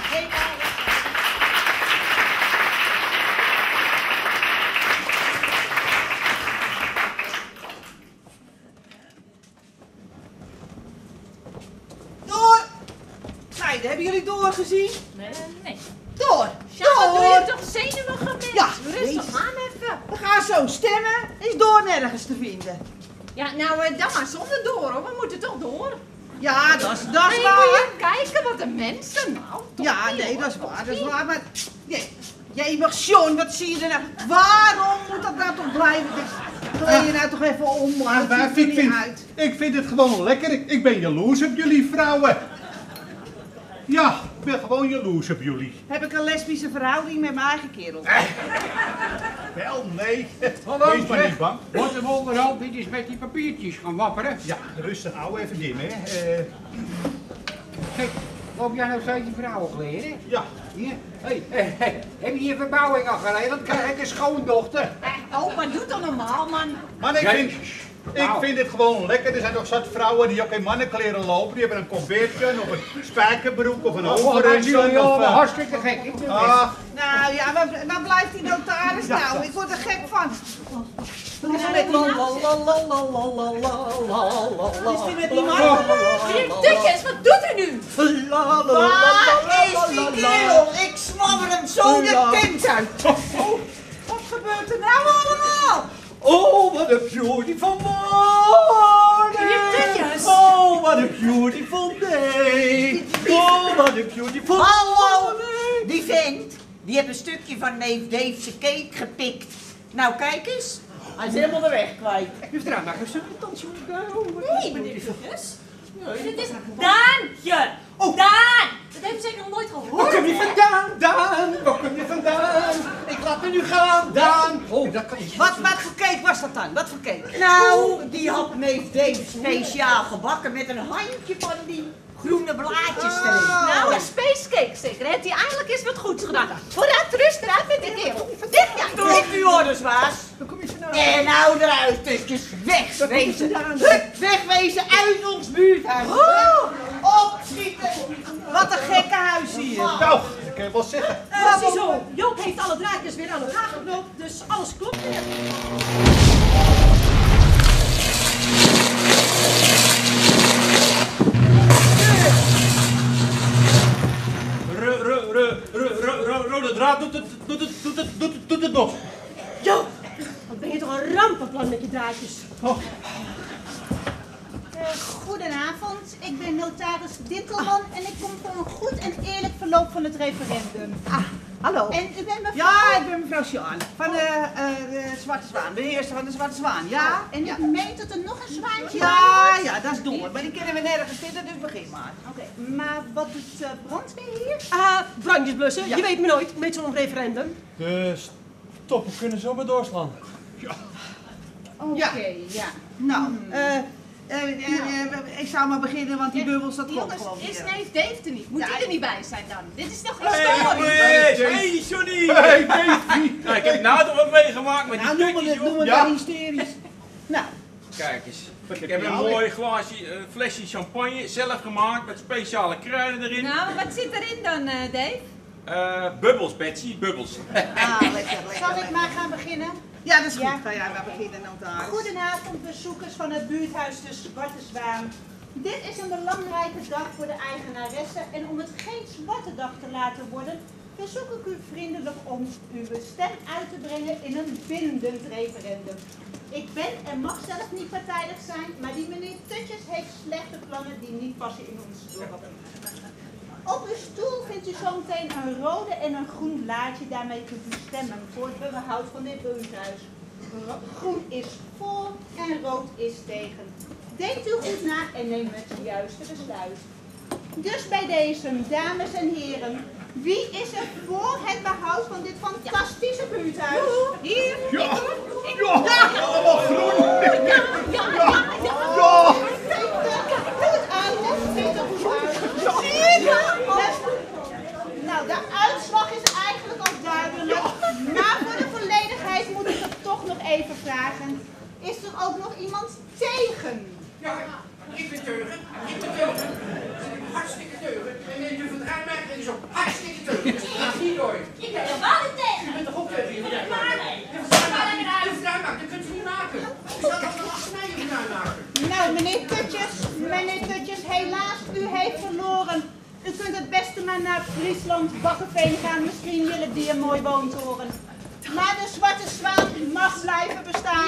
Door! Meiden, hebben jullie Door gezien? Nee. nee. Door! Ja, Door! wat doe je toch zenuwig aan Ja, Rustig jezus. aan even. We gaan zo stemmen. Is Door nergens te vinden? Ja, nou eh, dan maar zonder door hoor. We moeten toch door. Ja, dat is, dat is nee, waar. moet je kijken wat de mensen nou. Toch Ja, niet, nee, hoor. dat is waar. Toch Dat is niet. waar. Maar jij, jij mag John, wat zie je er nou? Waarom moet dat nou toch blijven? Kleed je nou toch even om, man. Maar, Het maar ziet er ik, niet vind, uit. ik vind het gewoon lekker. Ik, ik ben jaloers op jullie vrouwen. Ja, ik ben gewoon jaloers op jullie. Heb ik een lesbische verhouding met mijn eigen kerel? Wel, nee. Hallo, Wees maar zeg. niet bang. Wat een onderhand, dit is met die papiertjes gaan wapperen. Ja, rustig, hou even dim, hè. Eh, Kijk, loop jij nou steeds die vrouwenkleren? Ja. Hier. Hey, hey, hey. Heb je je verbouwing al geregeld? Dan krijg ik een schoondochter. Oh, maar doe toch normaal, man. Maar ik Jij- vind, ik Nou. vind het gewoon lekker. Er zijn nog zat vrouwen die ook in mannenkleren lopen. Die hebben een combeertje of een spijkerbroek of een Oh, dat is overhemd. jullie of, allemaal eh, hartstikke gek. Ik doe Ach, Nou ja, waar, waar blijft die notaris Ja, nou? zo. Ik word er gek van. Wat is er Ja, met die la, man? la, la, la, la, la, la, la, Wat is die met die man? Meneer Dickens, wat doet u nu? Waar is die kerel? Ik snabber hem zo de tent uit. Oh, wat gebeurt er nou allemaal? Oh, what a beautiful morning! Meneer Dickens! Oh, what a beautiful day! Oh, what a beautiful Hallo! morning! Die vent, die heeft een stukje van neef Dave's cake gepikt. Nou, kijk eens. Hij is helemaal de weg kwijt. Juffrouw, mag ik zo een dansje Nee, meneer Dickens. Dit is Daantje! Oh, Daan! Dat heeft u zeker nog nooit gehoord. Waar kom je vandaan, Daan? Waar kom je vandaan? Ik laat me nu gaan, Daan! Oh, dat kan je. Wat, wat voor cake was dat dan? Wat voor cake? Nou, die had neef Dave speciaal gebakken met een handje van die groene blaadjes erin. Nou, een space cake zeker. Heeft hij eindelijk eens wat goeds gedaan. Vooruit, rust eruit met die kerel. Dicht jij. Doe op uw orders, baas. En nou eruit, stukjes. Wegwezen. Hup, wegwezen uit ons buurthuis. Opschieten. Wat een gekke huis hier. nou, dat kan je wel zeggen. Uh, ziezo, Joop heeft alle draadjes weer aan elkaar geknoopt, dus alles klopt weer. Ru- ru- ru- ru- ru- ru- Rode draad doet het, doet het, doet het, doet het, doet het nog. Joop, wat ben je toch een rampenplan met je draadjes. Oh. Uh, goedenavond, ik ben notaris Dintelman en ik kom voor een goed en eerlijk verloop van het referendum. Ah, hallo. En u bent mevrouw? Ja, ik ben mevrouw Sjaan van de, eh, de Zwarte Zwaan. De eerste van de Zwarte Zwaan, ja? En u Ja. meent dat er nog een zwaantje Ja, bij hoort? ja, dat is door. Maar die kunnen we nergens vinden, dus begin maar. Oké, maar wat doet uh, brandweer hier? Ah, brandjes blussen, Ja. je weet me nooit met zo'n referendum. De stoppen kunnen zomaar doorslaan. Oké, Ja. ja. Nou, Hmm. eh, eh, eh, eh, ik zou maar beginnen, want die bubbels, dat klopt Jongens, gewoon is niet. neef Dave er niet? Moet Ja, hij er niet bij zijn dan? Dit is toch geen Hey, story? jongens! Hey, Johnny! Hey, Davy. Nou, ik heb nou toch wat meegemaakt met die Nou, noem kutjes, het, noem joh. het Ja. maar hysterisch. Nou, Kijk eens. Wat Ik heb heb je een nou mooi glaasje, een flesje champagne, zelf gemaakt met speciale kruiden erin. Nou, wat zit erin dan, eh, Dave? Eh, bubbels, Betsy, bubbels. ah, lekker, lekker. Zal ik lekker. maar gaan beginnen? Ja, dat is goed. Ja. Ga jij maar beginnen, notaris. Goedenavond, bezoekers van het buurthuis De Zwarte Zwaan. Dit is een belangrijke dag voor de eigenaresse en om het geen zwarte dag te laten worden, verzoek ik u vriendelijk om uw stem uit te brengen in een bindend referendum. Ik ben en mag zelf niet partijdig zijn, maar die meneer Tutjes heeft slechte plannen die niet passen in ons dorp. Op uw stoel vindt u zometeen een rode en een groen blaadje. Daarmee kunt u stemmen voor het behoud van dit buurthuis. Ro- Groen is voor en rood is tegen. Denkt u goed na en neem het juiste besluit. Dus bij deze, dames en heren, wie is er voor het behoud van dit fantastische buurthuis? Hier? Ja. Ik hoor. Ik Ja. hoor. Ja. Allemaal groen. Ja, ja, ja, ja. Ja. Goed uit, vindt er goed uit. Zie je? Nou, de uitslag is eigenlijk al duidelijk. Na vragen. Is er ook nog iemand tegen? Ja, ik ben teugen. Ik ben teugen. Hartstikke teugen. En meneer de Van Rijnmeijer is ook hartstikke teugen. Dat gaat niet door. Ik ben helemaal niet tegen. Je bent toch ook teugen? Je Ja, maar nee. De Van Rijnmeijer, dat kunt u niet maken. U staat allemaal achter mij op de maken. Nou, meneer Tutjes, meneer Tutjes, helaas, u heeft verloren. U kunt het beste maar naar Friesland, Bakkeveen gaan. Misschien willen die een mooi woontoren. Maar de Zwarte Zwaan mag blijven bestaan.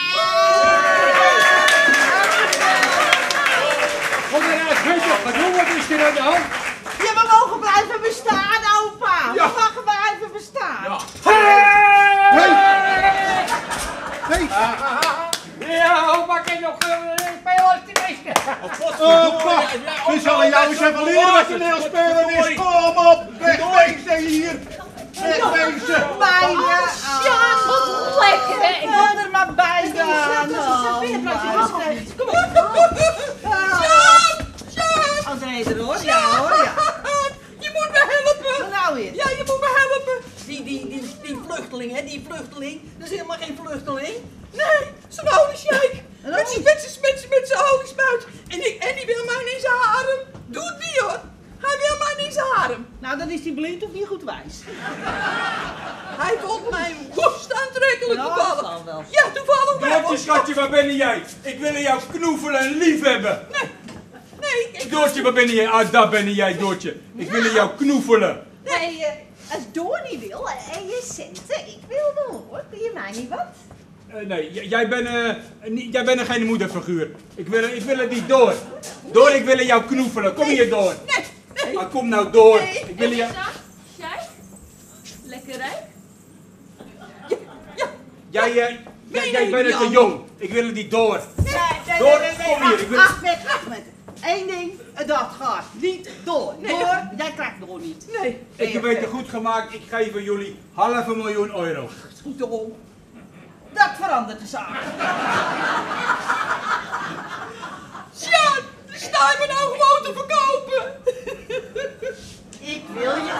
Kom eruit, Gunther. Wat doen we is er aan de hand? Ja, we mogen blijven bestaan, opa. Ja. We mogen blijven bestaan. Ja. Hey! Hey! Ja, opa, kijk nog spelen als die meeste. Opa, we zullen jou eens even leren wat toneel spelen is. Kom op, wegwezen hier. Wegwezen. Bij je. Sjaan, wat lekker, hè? Ik wil er maar bij gaan. Kom op. Sjaan! Sjaan! Als reder hoor, ja hoor, ja. Je moet me helpen! Wat nou weer? Ja, je moet me helpen! Die, die, die, die vluchteling, hè, die vluchteling, dat is helemaal geen vluchteling. Nee, zo'n oude sheik. Met zijn met zijn met zijn met zijn oliespuit. En die, en die wil mij in zijn harem. Doe het niet hoor. Hij wil mij in zijn harem. Nou, dan is hij blind of niet goed wijs. Hij vond mij woest aantrekkelijk Nou, toevallig. dat zal wel. Ja, toevallig wel. Doortje, schatje, waar ben jij? Ik wil jou knoefelen en lief hebben. Nee, nee. Ik Doortje, waar ben jij? Ah, daar ben jij, Doortje. Ik wil jou knoefelen. Nee, uh, als Door niet wil en je centen, ik wil wel hoor. Kun je mij niet wat? Uh, nee, j- jij bent uh, niet, jij bent geen moederfiguur. Ik wil, ik wil het niet door. Door, ik wil jou knoefelen. Kom hier, Door. Nee, nee. Ah, kom nou, Door. Nee. Ik wil jou... Jij? Lekker rijk? Jij, uh, jij, Nee, jij nee, bent het te Jan. jong. Ik wil het niet door. Nee, nee, Door, nee, nee, kom hier. Ik wil... Ahmed, Ahmed. Eén ding, dat gaat niet door. Door, jij krijgt door niet. Nee. Ik heb het goed gemaakt. Ik geef aan jullie half een miljoen euro. Goed om. Dat verandert de zaak. Sjaan, sta je me nou gewoon te verkopen? Ik wil je...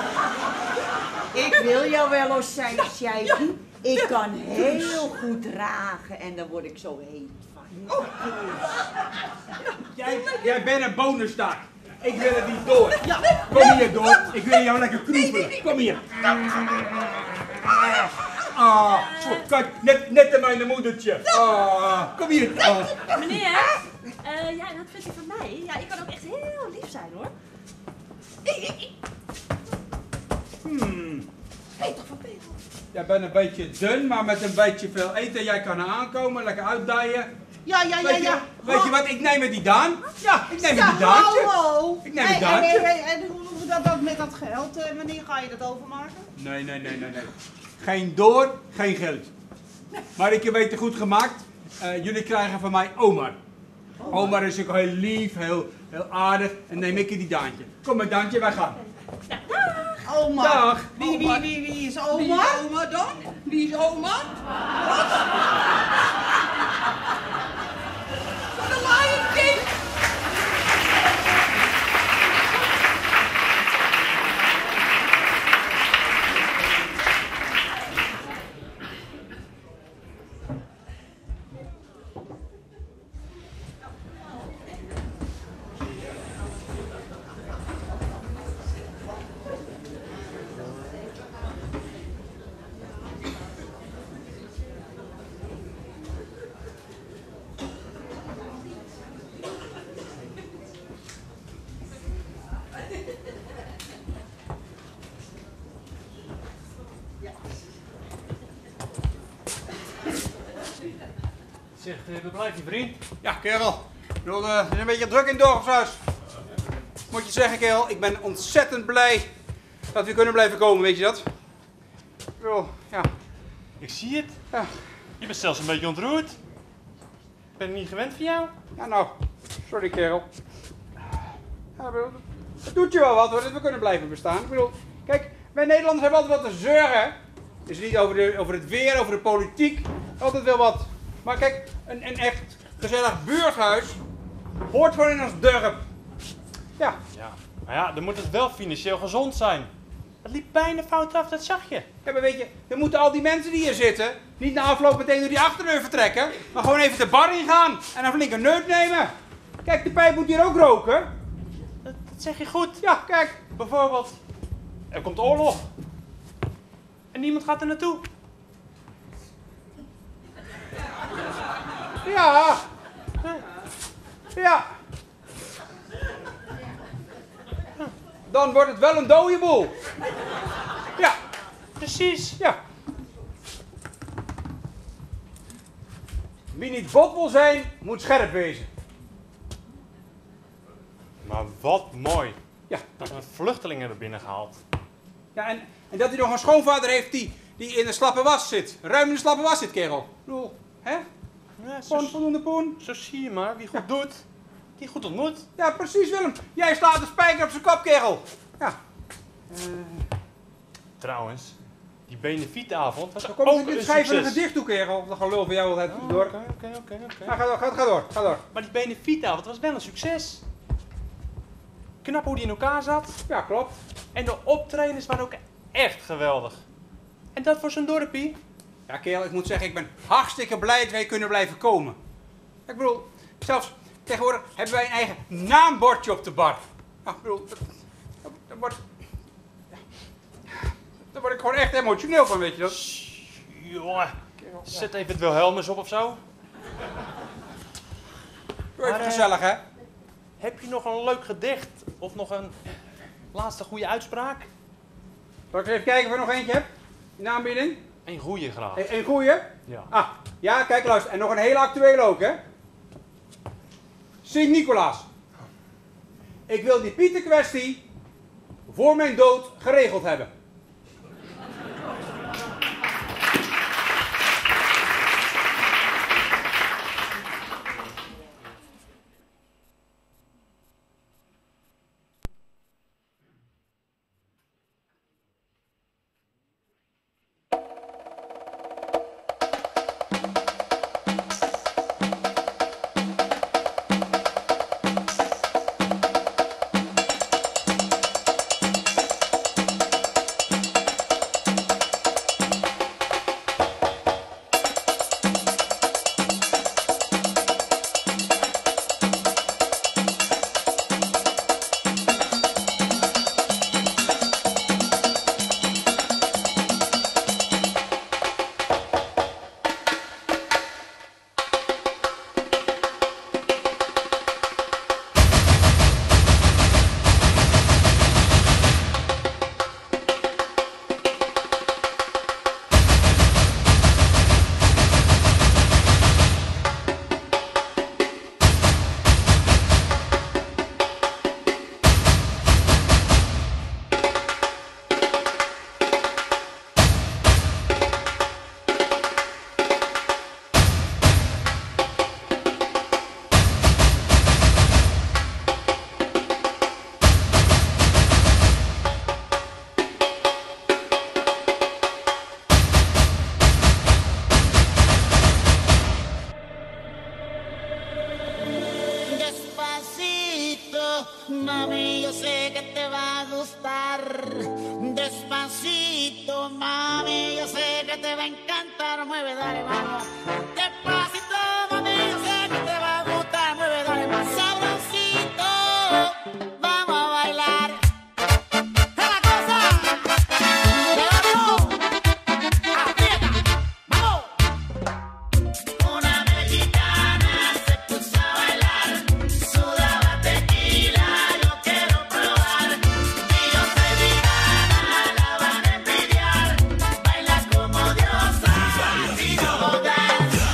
Ik wil jou wel eens zijn, Sjijkie. Ik kan heel goed dragen en daar word ik zo heet van. Oh. Jij, jij bent een bonusstaak. Ik wil het niet door. Kom hier, Door. Ik wil jou lekker knoepelen. Kom hier. Ah, kijk, net, net in mijn moedertje. Ah, kom hier. Ah. Meneer, uh, ja, dat vindt u van mij. Ja, ik kan ook echt heel lief zijn hoor. Ik, ik, ik. Hmm. Weet toch van Peter? Jij bent een beetje dun, maar met een beetje veel eten. Jij kan er aankomen, lekker uitdijen. Ja, ja, ja, Weet je, ja. weet je wat, ik neem het die Daan. Ja, ik neem het Ja, die Daantje. hallo. Ik neem Hey, het Daantje. hey, hey, hey, En hoe hoe dat dan met dat geld? eh, Wanneer ga je dat overmaken? Nee, nee, nee, nee, nee. Geen door, geen geld. Maar ik heb het goed gemaakt. Uh, jullie krijgen van mij Omar. Omar is ook heel lief, heel, heel aardig. En neem ik die Daantje. Kom maar Daantje, wij gaan. Oma. Dag. Wie, wie, wie, wie is oma? Wie is oma dan? Wie is oma? Wat? Van de Lion King! Zeg, uh, waar blijf je vriend? Ja, kerel. Ik bedoel, uh, het is een beetje druk in het dorpshuis. Moet je zeggen, kerel, ik ben ontzettend blij dat we kunnen blijven komen, weet je dat? Ik bedoel, ja. Ik zie het. Ja. Je bent zelfs een beetje ontroerd. Ik ben niet gewend van jou. Ja, nou, sorry, kerel. Ja, ik bedoel, het doet je wel wat, hoor, dat we kunnen blijven bestaan. Ik bedoel, kijk, wij Nederlanders hebben altijd wat te zeuren. Dus niet over, de, over het weer, over de politiek. Altijd wel wat. Maar kijk, een, een echt gezellig buurthuis hoort gewoon in ons dorp. Ja. Ja. Maar ja, dan moet het wel financieel gezond zijn. Het Dat liep bijna fout af, dat zag je. Ja, maar weet je, dan moeten al die mensen die hier zitten niet na afloop meteen door die achterdeur vertrekken, maar gewoon even de bar ingaan en een flinke neut nemen. Kijk, de pijp moet hier ook roken. Dat, dat zeg je goed. Ja, kijk. Bijvoorbeeld, er komt oorlog. En niemand gaat er naartoe. Ja. Ja. Dan wordt het wel een dode boel. Ja. Precies. Ja. Wie niet bot wil zijn, moet scherp wezen. Maar wat mooi. Ja. Dat we vluchtelingen hebben binnengehaald. Ja, en, en dat hij nog een schoonvader heeft die, die in de slappe was zit. Ruim in de slappe was zit, kerel. Ik bedoel, hè? Ja, Poen, voldoende poen. Zo zie je maar, wie goed doet, die goed ontmoet. Ja, precies, Willem. Jij slaat de spijker op zijn kop, kerel. Ja. Uh... Trouwens, die benefietavond was Dan ook kom een ik dit schrijven een succes. gedicht toe, kerel. Dat gelul van jou altijd Oh, door. Oké, oké, oké. Ja, ga door, ga, ga door, ga door. Maar die benefietavond was wel een succes. Knap hoe die in elkaar zat. Ja, klopt. En de optredens waren ook echt geweldig. En dat voor zo'n dorpie. Ja, kerel, ik moet zeggen, ik ben hartstikke blij dat wij kunnen blijven komen. Ik bedoel, zelfs tegenwoordig hebben wij een eigen naambordje op de bar. Nou, ik bedoel, dat, dat, dat wordt... Ja, daar word ik gewoon echt emotioneel van, weet je dat? Jongen, zet even het Wilhelmus op of zo. Even Maar, gezellig, hè? Heb je nog een leuk gedicht? Of nog een laatste goede uitspraak? Zal ik eens even kijken of ik er nog eentje heb? In de aanbieding? Een goeie graag. Een, een goeie? Ja. Ah, ja, kijk, luister. En nog een hele actuele ook, hè? Sint-Nicolaas. Ik wil die Pieter-kwestie voor mijn dood geregeld hebben. Mami, yo sé que te va a gustar. Despacito, mami, yo sé que te va a encantar. Mueve, dale, vamos. Despacito, mami, yo sé que te va a gustar. Mueve, dale, más sabrosito. Vamos a bailar. ¡Es la cosa! ¡Llévatelo! ¡Aprieta! ¡Vamos! Una mexicana se puso a bailar. Sudaba tequila, yo quiero probar. Y yo soy vegana, la van a envidiar. Baila como diosa y no jodas.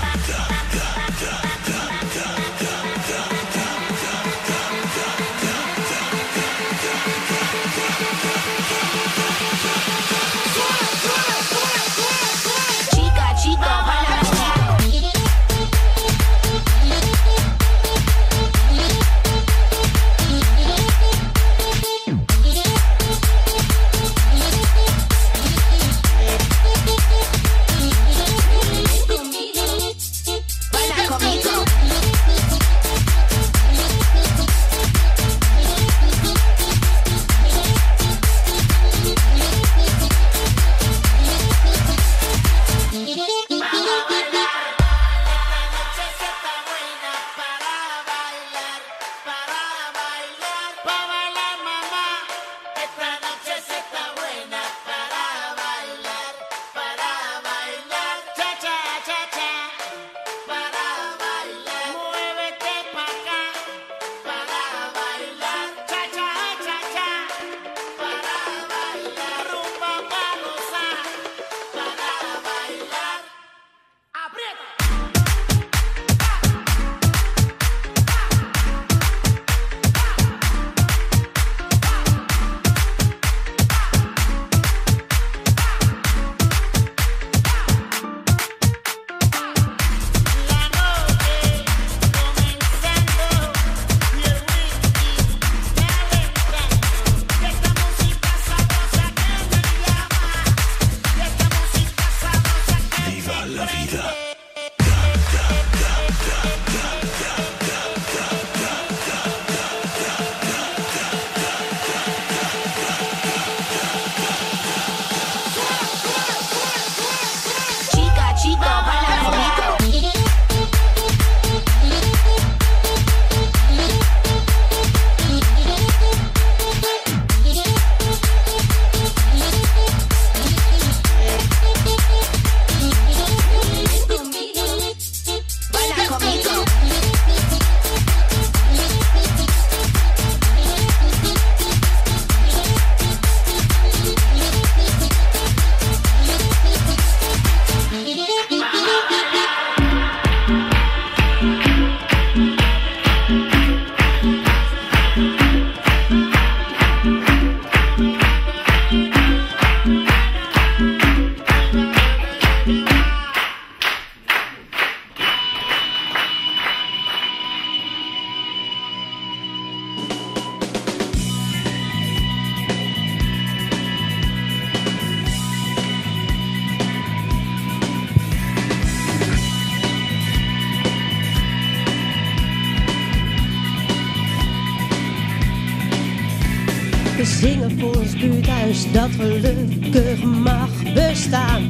zingen voor ons buurthuis dat gelukkig mag bestaan.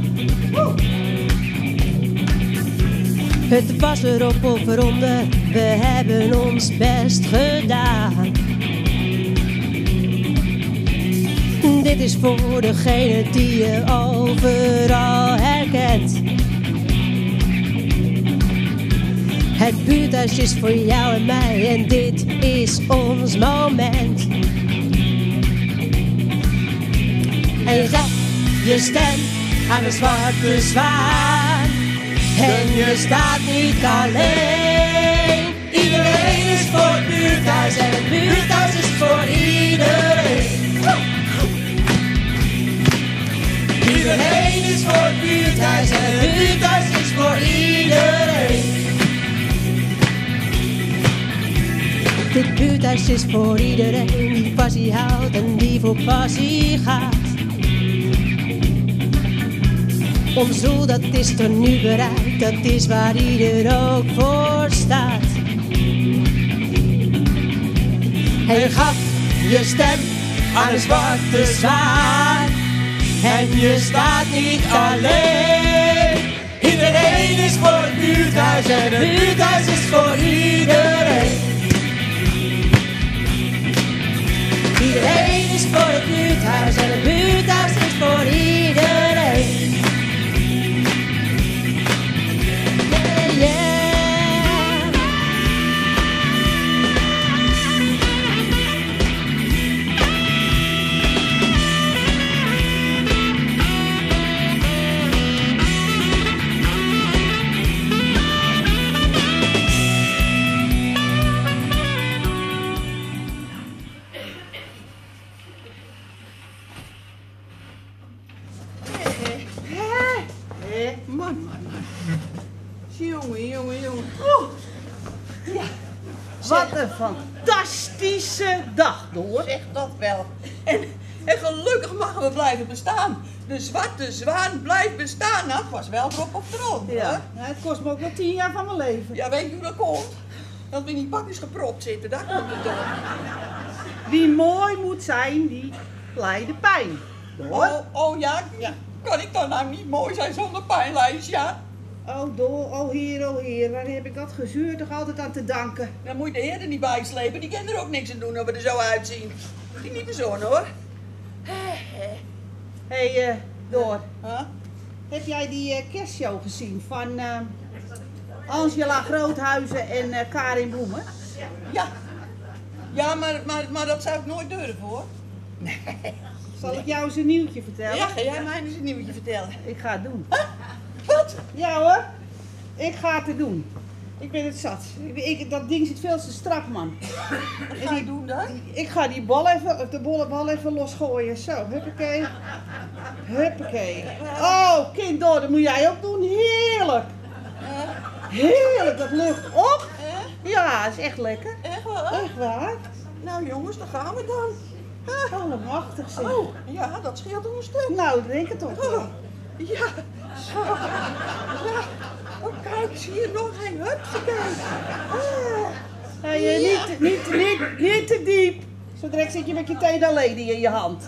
Het was erop of eronder, we hebben ons best gedaan. Dit is voor degene die je overal herkent. Het buurthuis is voor jou en mij en dit is ons moment. En je gaf je stem aan de zwarte zwaan. En je staat niet alleen. Iedereen is voor het buurthuis en het buurthuis is voor iedereen. Iedereen is voor het buurthuis en het buurthuis is voor iedereen. Dit buurthuis is voor iedereen die passie houdt en die voor passie gaat. Ons doel dat is er nu bereikt, dat is waar ieder ook voor staat. En je gaf je stem aan de zwarte zwaan. En je staat niet alleen. Iedereen is voor het buurthuis en het buurthuis is voor iedereen. Iedereen is voor het buurthuis en het buurthuis is voor iedereen. Yeah, yeah. Man, man, man. Jongen, jongen, jongen. Oh. Ja. Wat een fantastische dag, Door. Zeg dat wel. En, en gelukkig mogen we blijven bestaan. De zwarte zwaan blijft bestaan. Nou, het was wel erop of erop. Ja. Ja, het kost me ook wel tien jaar van mijn leven. Ja, weet je hoe dat komt? Dat we in die bakjes gepropt zitten, daar komt het door. Wie mooi moet zijn, die lijden pijn. Door. Oh, oh ja? Ja. Kan ik dan nou niet mooi zijn zonder pijnlijst, ja? Oh, Door, oh heer, oh heer, waar heb ik dat gezeur toch altijd aan te danken? Dan moet je de heer er niet bij slepen, die kan er ook niks aan doen dat we er zo uitzien. Die niet bezorgd hoor. Hé, hey, uh, Door. Huh? Heb jij die uh, kerstshow gezien van uh, Angela Groothuizen en uh, Karin Bloemen? Ja. Ja, maar, maar, maar dat zou ik nooit durven hoor. Nee. Zal ik jou eens een nieuwtje vertellen? Ja, ga jij mij eens een nieuwtje vertellen? Ik ga het doen. Huh? Wat? Ja hoor, ik ga het doen. Ik ben het zat. Ik, ik, dat ding zit veel te strak, man. Wat ga je doen dan? Ik ga die bal even, de bolle bal even losgooien. Zo, huppakee. Huppakee. Oh, kind Door, dat moet jij ook doen. Heerlijk. Heerlijk, dat lucht op. Ja, is echt lekker. Echt waar? Echt waar. Nou jongens, daar gaan we dan. Allemachtig zeg. Oh, ja, dat scheelt een stuk. Nou, dat denk ik toch wel. Oh, ja, zo. Ja. Oh, kijk, zie je nog een hupsakee. Ah. Hey, uh, niet, niet, niet, niet te diep. Zo direct zit je met je Teda Lady in je hand.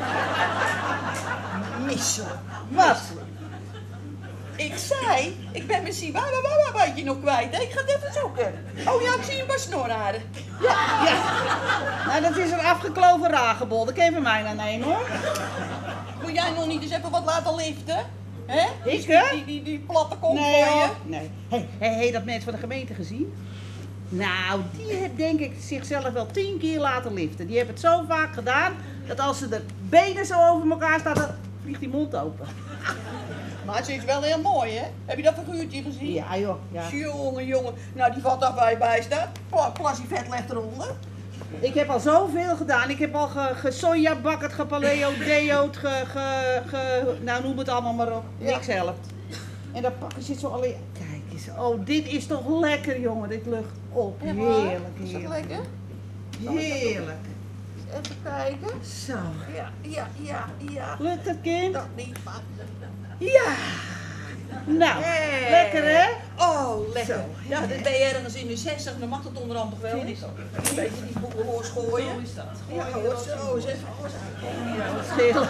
Missel. Wat? Ik zei, ik ben mijn Siwawa-wawa-bandje nog kwijt. Hè? Ik ga het even zoeken. Oh ja, ik zie een paar snorharen. Ja, ja. Nou, dat is een afgekloven ragebol. Dat kan je van mij nou nemen, hoor. Moet jij nog niet eens even wat laten liften? Hè? Ik, die, hè? Die, die, die platte kont Nee, voor je. hoor. Nee. Hé, hey, hey, dat mensen van de gemeente gezien? Nou, die heeft denk ik zichzelf wel tien keer laten liften. Die hebben het zo vaak gedaan, dat als ze de benen zo over elkaar staan, dan vliegt die mond open. Maar ze is wel heel mooi, hè? Heb je dat figuurtje gezien? Ja, joh. Ja. Jongen, jongen. Nou, die valt af waar je bij staat. Pla- Plasje vet legt eronder. Ik heb al zoveel gedaan. Ik heb al ge, ge soja bakkerd, gepaleo, deoot, ge, ge, ge, nou noem het allemaal maar op. Niks Ja. helpt. En dat pakken zit zo alleen. Kijk eens, oh dit is toch lekker jongen, dit lucht op. Ja, maar, Heerlijk, is dat heerlijk. lekker? Heerlijk. Even kijken. Zo. Ja, ja, ja, ja. Lukt het kind? Dat niet, maar... Ja. Nou, Hey. lekker hè? Oh, lekker. Ja, dan ben je ergens in de zestig, dan mag het onderhand toch wel eens. Een beetje die boeken losgooien. Zo is dat. Ja, hoor, zo is even alles uitkomen. Ja, dat scheelt.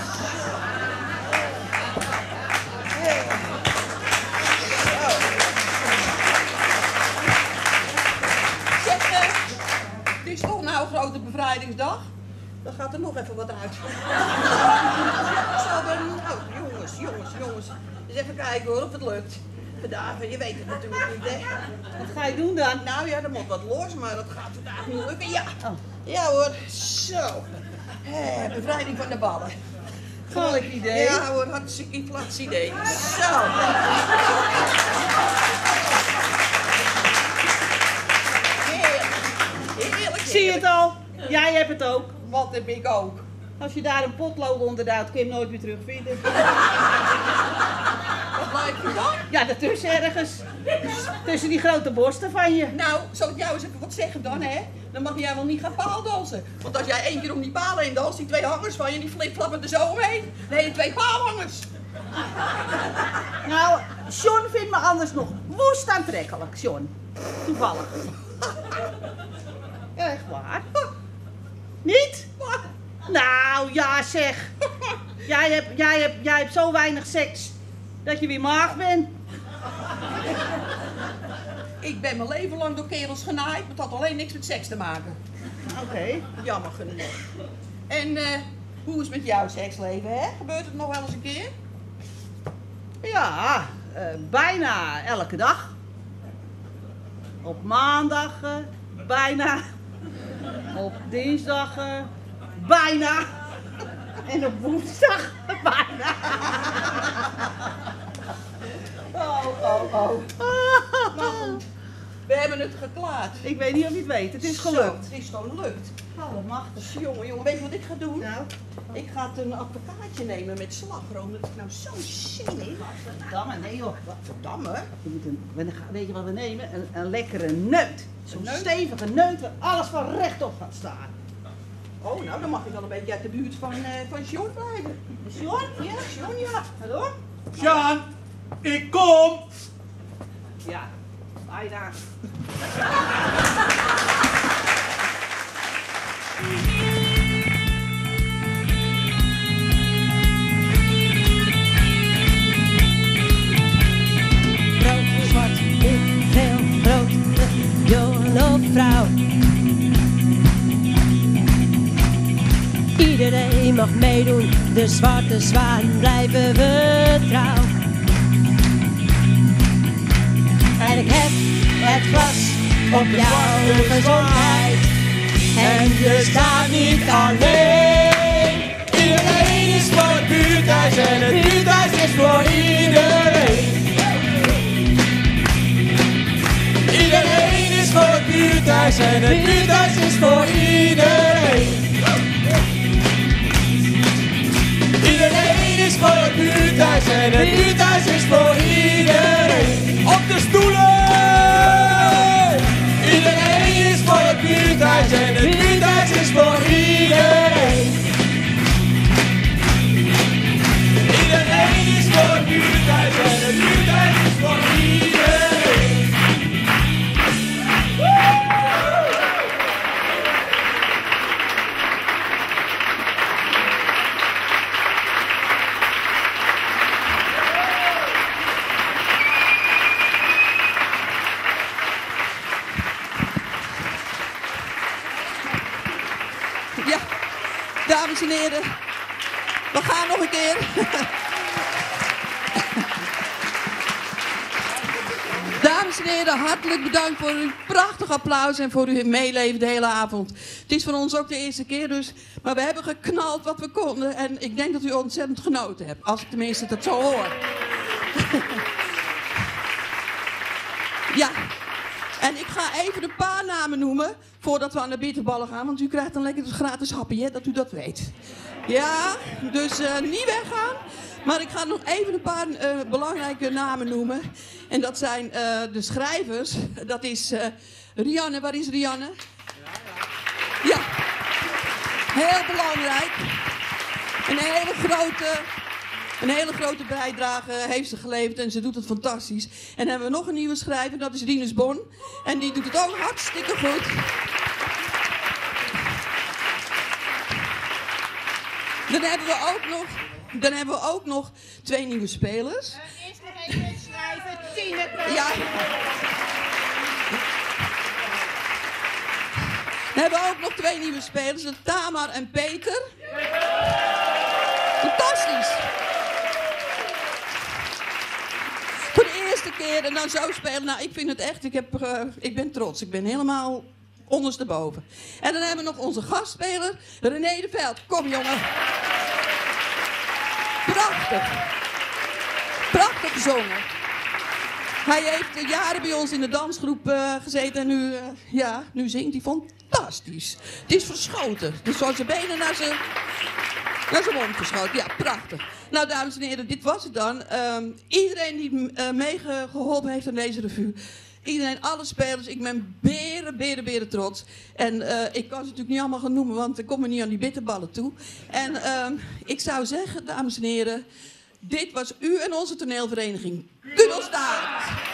Zeg, eh, het is toch nou grote bevrijdingsdag? Dan gaat er nog even wat uit. Zo, dan, nou, jongens, jongens, jongens. Dus even kijken hoor of het lukt. Vandaag, je weet het natuurlijk niet, hè. Wat ga je doen dan? Nou ja, er moet wat los, maar dat gaat vandaag niet lukken. Ja, ja hoor, zo. Eh, bevrijding van de ballen. Volk idee. Ja hoor, hartstikke flats idee. Zo. Heerlijk, heerlijk. Zie je het al? Jij hebt het ook. Wat heb ik ook? Als je daar een potlood onder duwt, kun je hem nooit meer terugvinden. Wat lijkt je dan? Ja, daartussen ergens. Tussen die grote borsten van je. Nou, zal ik jou eens even wat zeggen dan, hè? Dan mag jij wel niet gaan paaldansen. Want als jij één keer om die palen heen danst, die twee hangers van je, die flipflappen er zo omheen. Nee, twee paalhangers. Nou, John vindt me anders nog woest aantrekkelijk, John. Toevallig. Echt waar? Niet? Nou, ja zeg. Jij hebt, jij, hebt, jij hebt zo weinig seks dat je weer maag bent. Ik ben mijn leven lang door kerels genaaid, maar het had alleen niks met seks te maken. Oké. Okay. Jammer genoeg. En uh, hoe is het met jouw seksleven, hè? Gebeurt het nog wel eens een keer? Ja, uh, bijna elke dag. Op maandag uh, bijna. Op dinsdag uh, bijna. En op woensdag bijna. Oh, oh, oh. Maar goed, we hebben het geklaard. Ik weet niet of je het weet, het is gelukt. Zo, het is gelukt. Allemachtig. Jongen, jongen, weet je wat ik ga doen? Nou? Ik ga het een advocaatje nemen met slagroom, dat ik nou zo zin in. Verdamme, nee joh. Wat verdamme? We moeten, we, weet je wat we nemen? Een, een lekkere neut. Zo'n stevige neut waar alles van rechtop gaat staan. Oh, nou dan mag ik wel een beetje uit de buurt van, uh, van John blijven. John? Ja, John, ja. Hallo? Sjaan, ik kom! Ja, bijna. Rood, zwart, wit, geel, rood, jongen of vrouw. Iedereen mag meedoen, de zwarte zwaan blijven we trouw. En ik heb het glas op jouw gezondheid. En je staat niet alleen. Iedereen is voor het buurthuis en het buurthuis is voor iedereen. Iedereen is voor het buurthuis en het buurthuis is voor iedereen. Iedereen is voor het buurthuis en het buurthuis is voor iedereen. Op de stoelen! Iedereen is voor het buurthuis en het buurthuis is voor iedereen. Iedereen is voor het buurthuis en het buurthuis is voor iedereen. Ja, dames en heren, we gaan nog een keer. Dames en heren, hartelijk bedankt voor uw prachtig applaus en voor uw meeleven de hele avond. Het is voor ons ook de eerste keer dus, maar we hebben geknald wat we konden en ik denk dat u ontzettend genoten hebt, als ik tenminste dat zo hoor. Ja. En ik ga even een paar namen noemen voordat we aan de bitterballen gaan. Want u krijgt dan lekker het gratis hapje, hè, dat u dat weet. Ja, dus uh, niet weggaan. Maar ik ga nog even een paar uh, belangrijke namen noemen. En dat zijn uh, de schrijvers. Dat is uh, Rianne. Waar is Rianne? Ja, heel belangrijk. Een hele grote Een hele grote bijdrage heeft ze geleverd en ze doet het fantastisch. En dan hebben we nog een nieuwe schrijver, dat is Rinus Bon. En die doet het ook hartstikke goed. Dan hebben we ook nog, dan hebben we ook nog twee nieuwe spelers. Uh, eerst nog even schrijven, Tineke. Ja. We hebben ook nog twee nieuwe spelers, Tamar en Peter. Fantastisch. Voor de eerste keer en dan zo spelen. Nou, ik vind het echt, ik, heb, uh, ik ben trots. Ik ben helemaal ondersteboven. En dan hebben we nog onze gastspeler, René de Veld. Kom jongen. Prachtig. Prachtig gezongen. Hij heeft jaren bij ons in de dansgroep uh, gezeten en nu, uh, ja, nu zingt hij fantastisch. Het is verschoten. Dus zoals zijn benen naar zijn, naar zijn mond geschoten. Ja, prachtig. Nou, dames en heren, dit was het dan. Um, iedereen die uh, meegeholpen heeft aan deze revue. Iedereen, alle spelers. Ik ben beren, beren, beren trots. En uh, ik kan ze natuurlijk niet allemaal gaan noemen, want ik kom er niet aan die bitterballen toe. En uh, ik zou zeggen, dames en heren, dit was u en onze toneelvereniging Kudelstaart.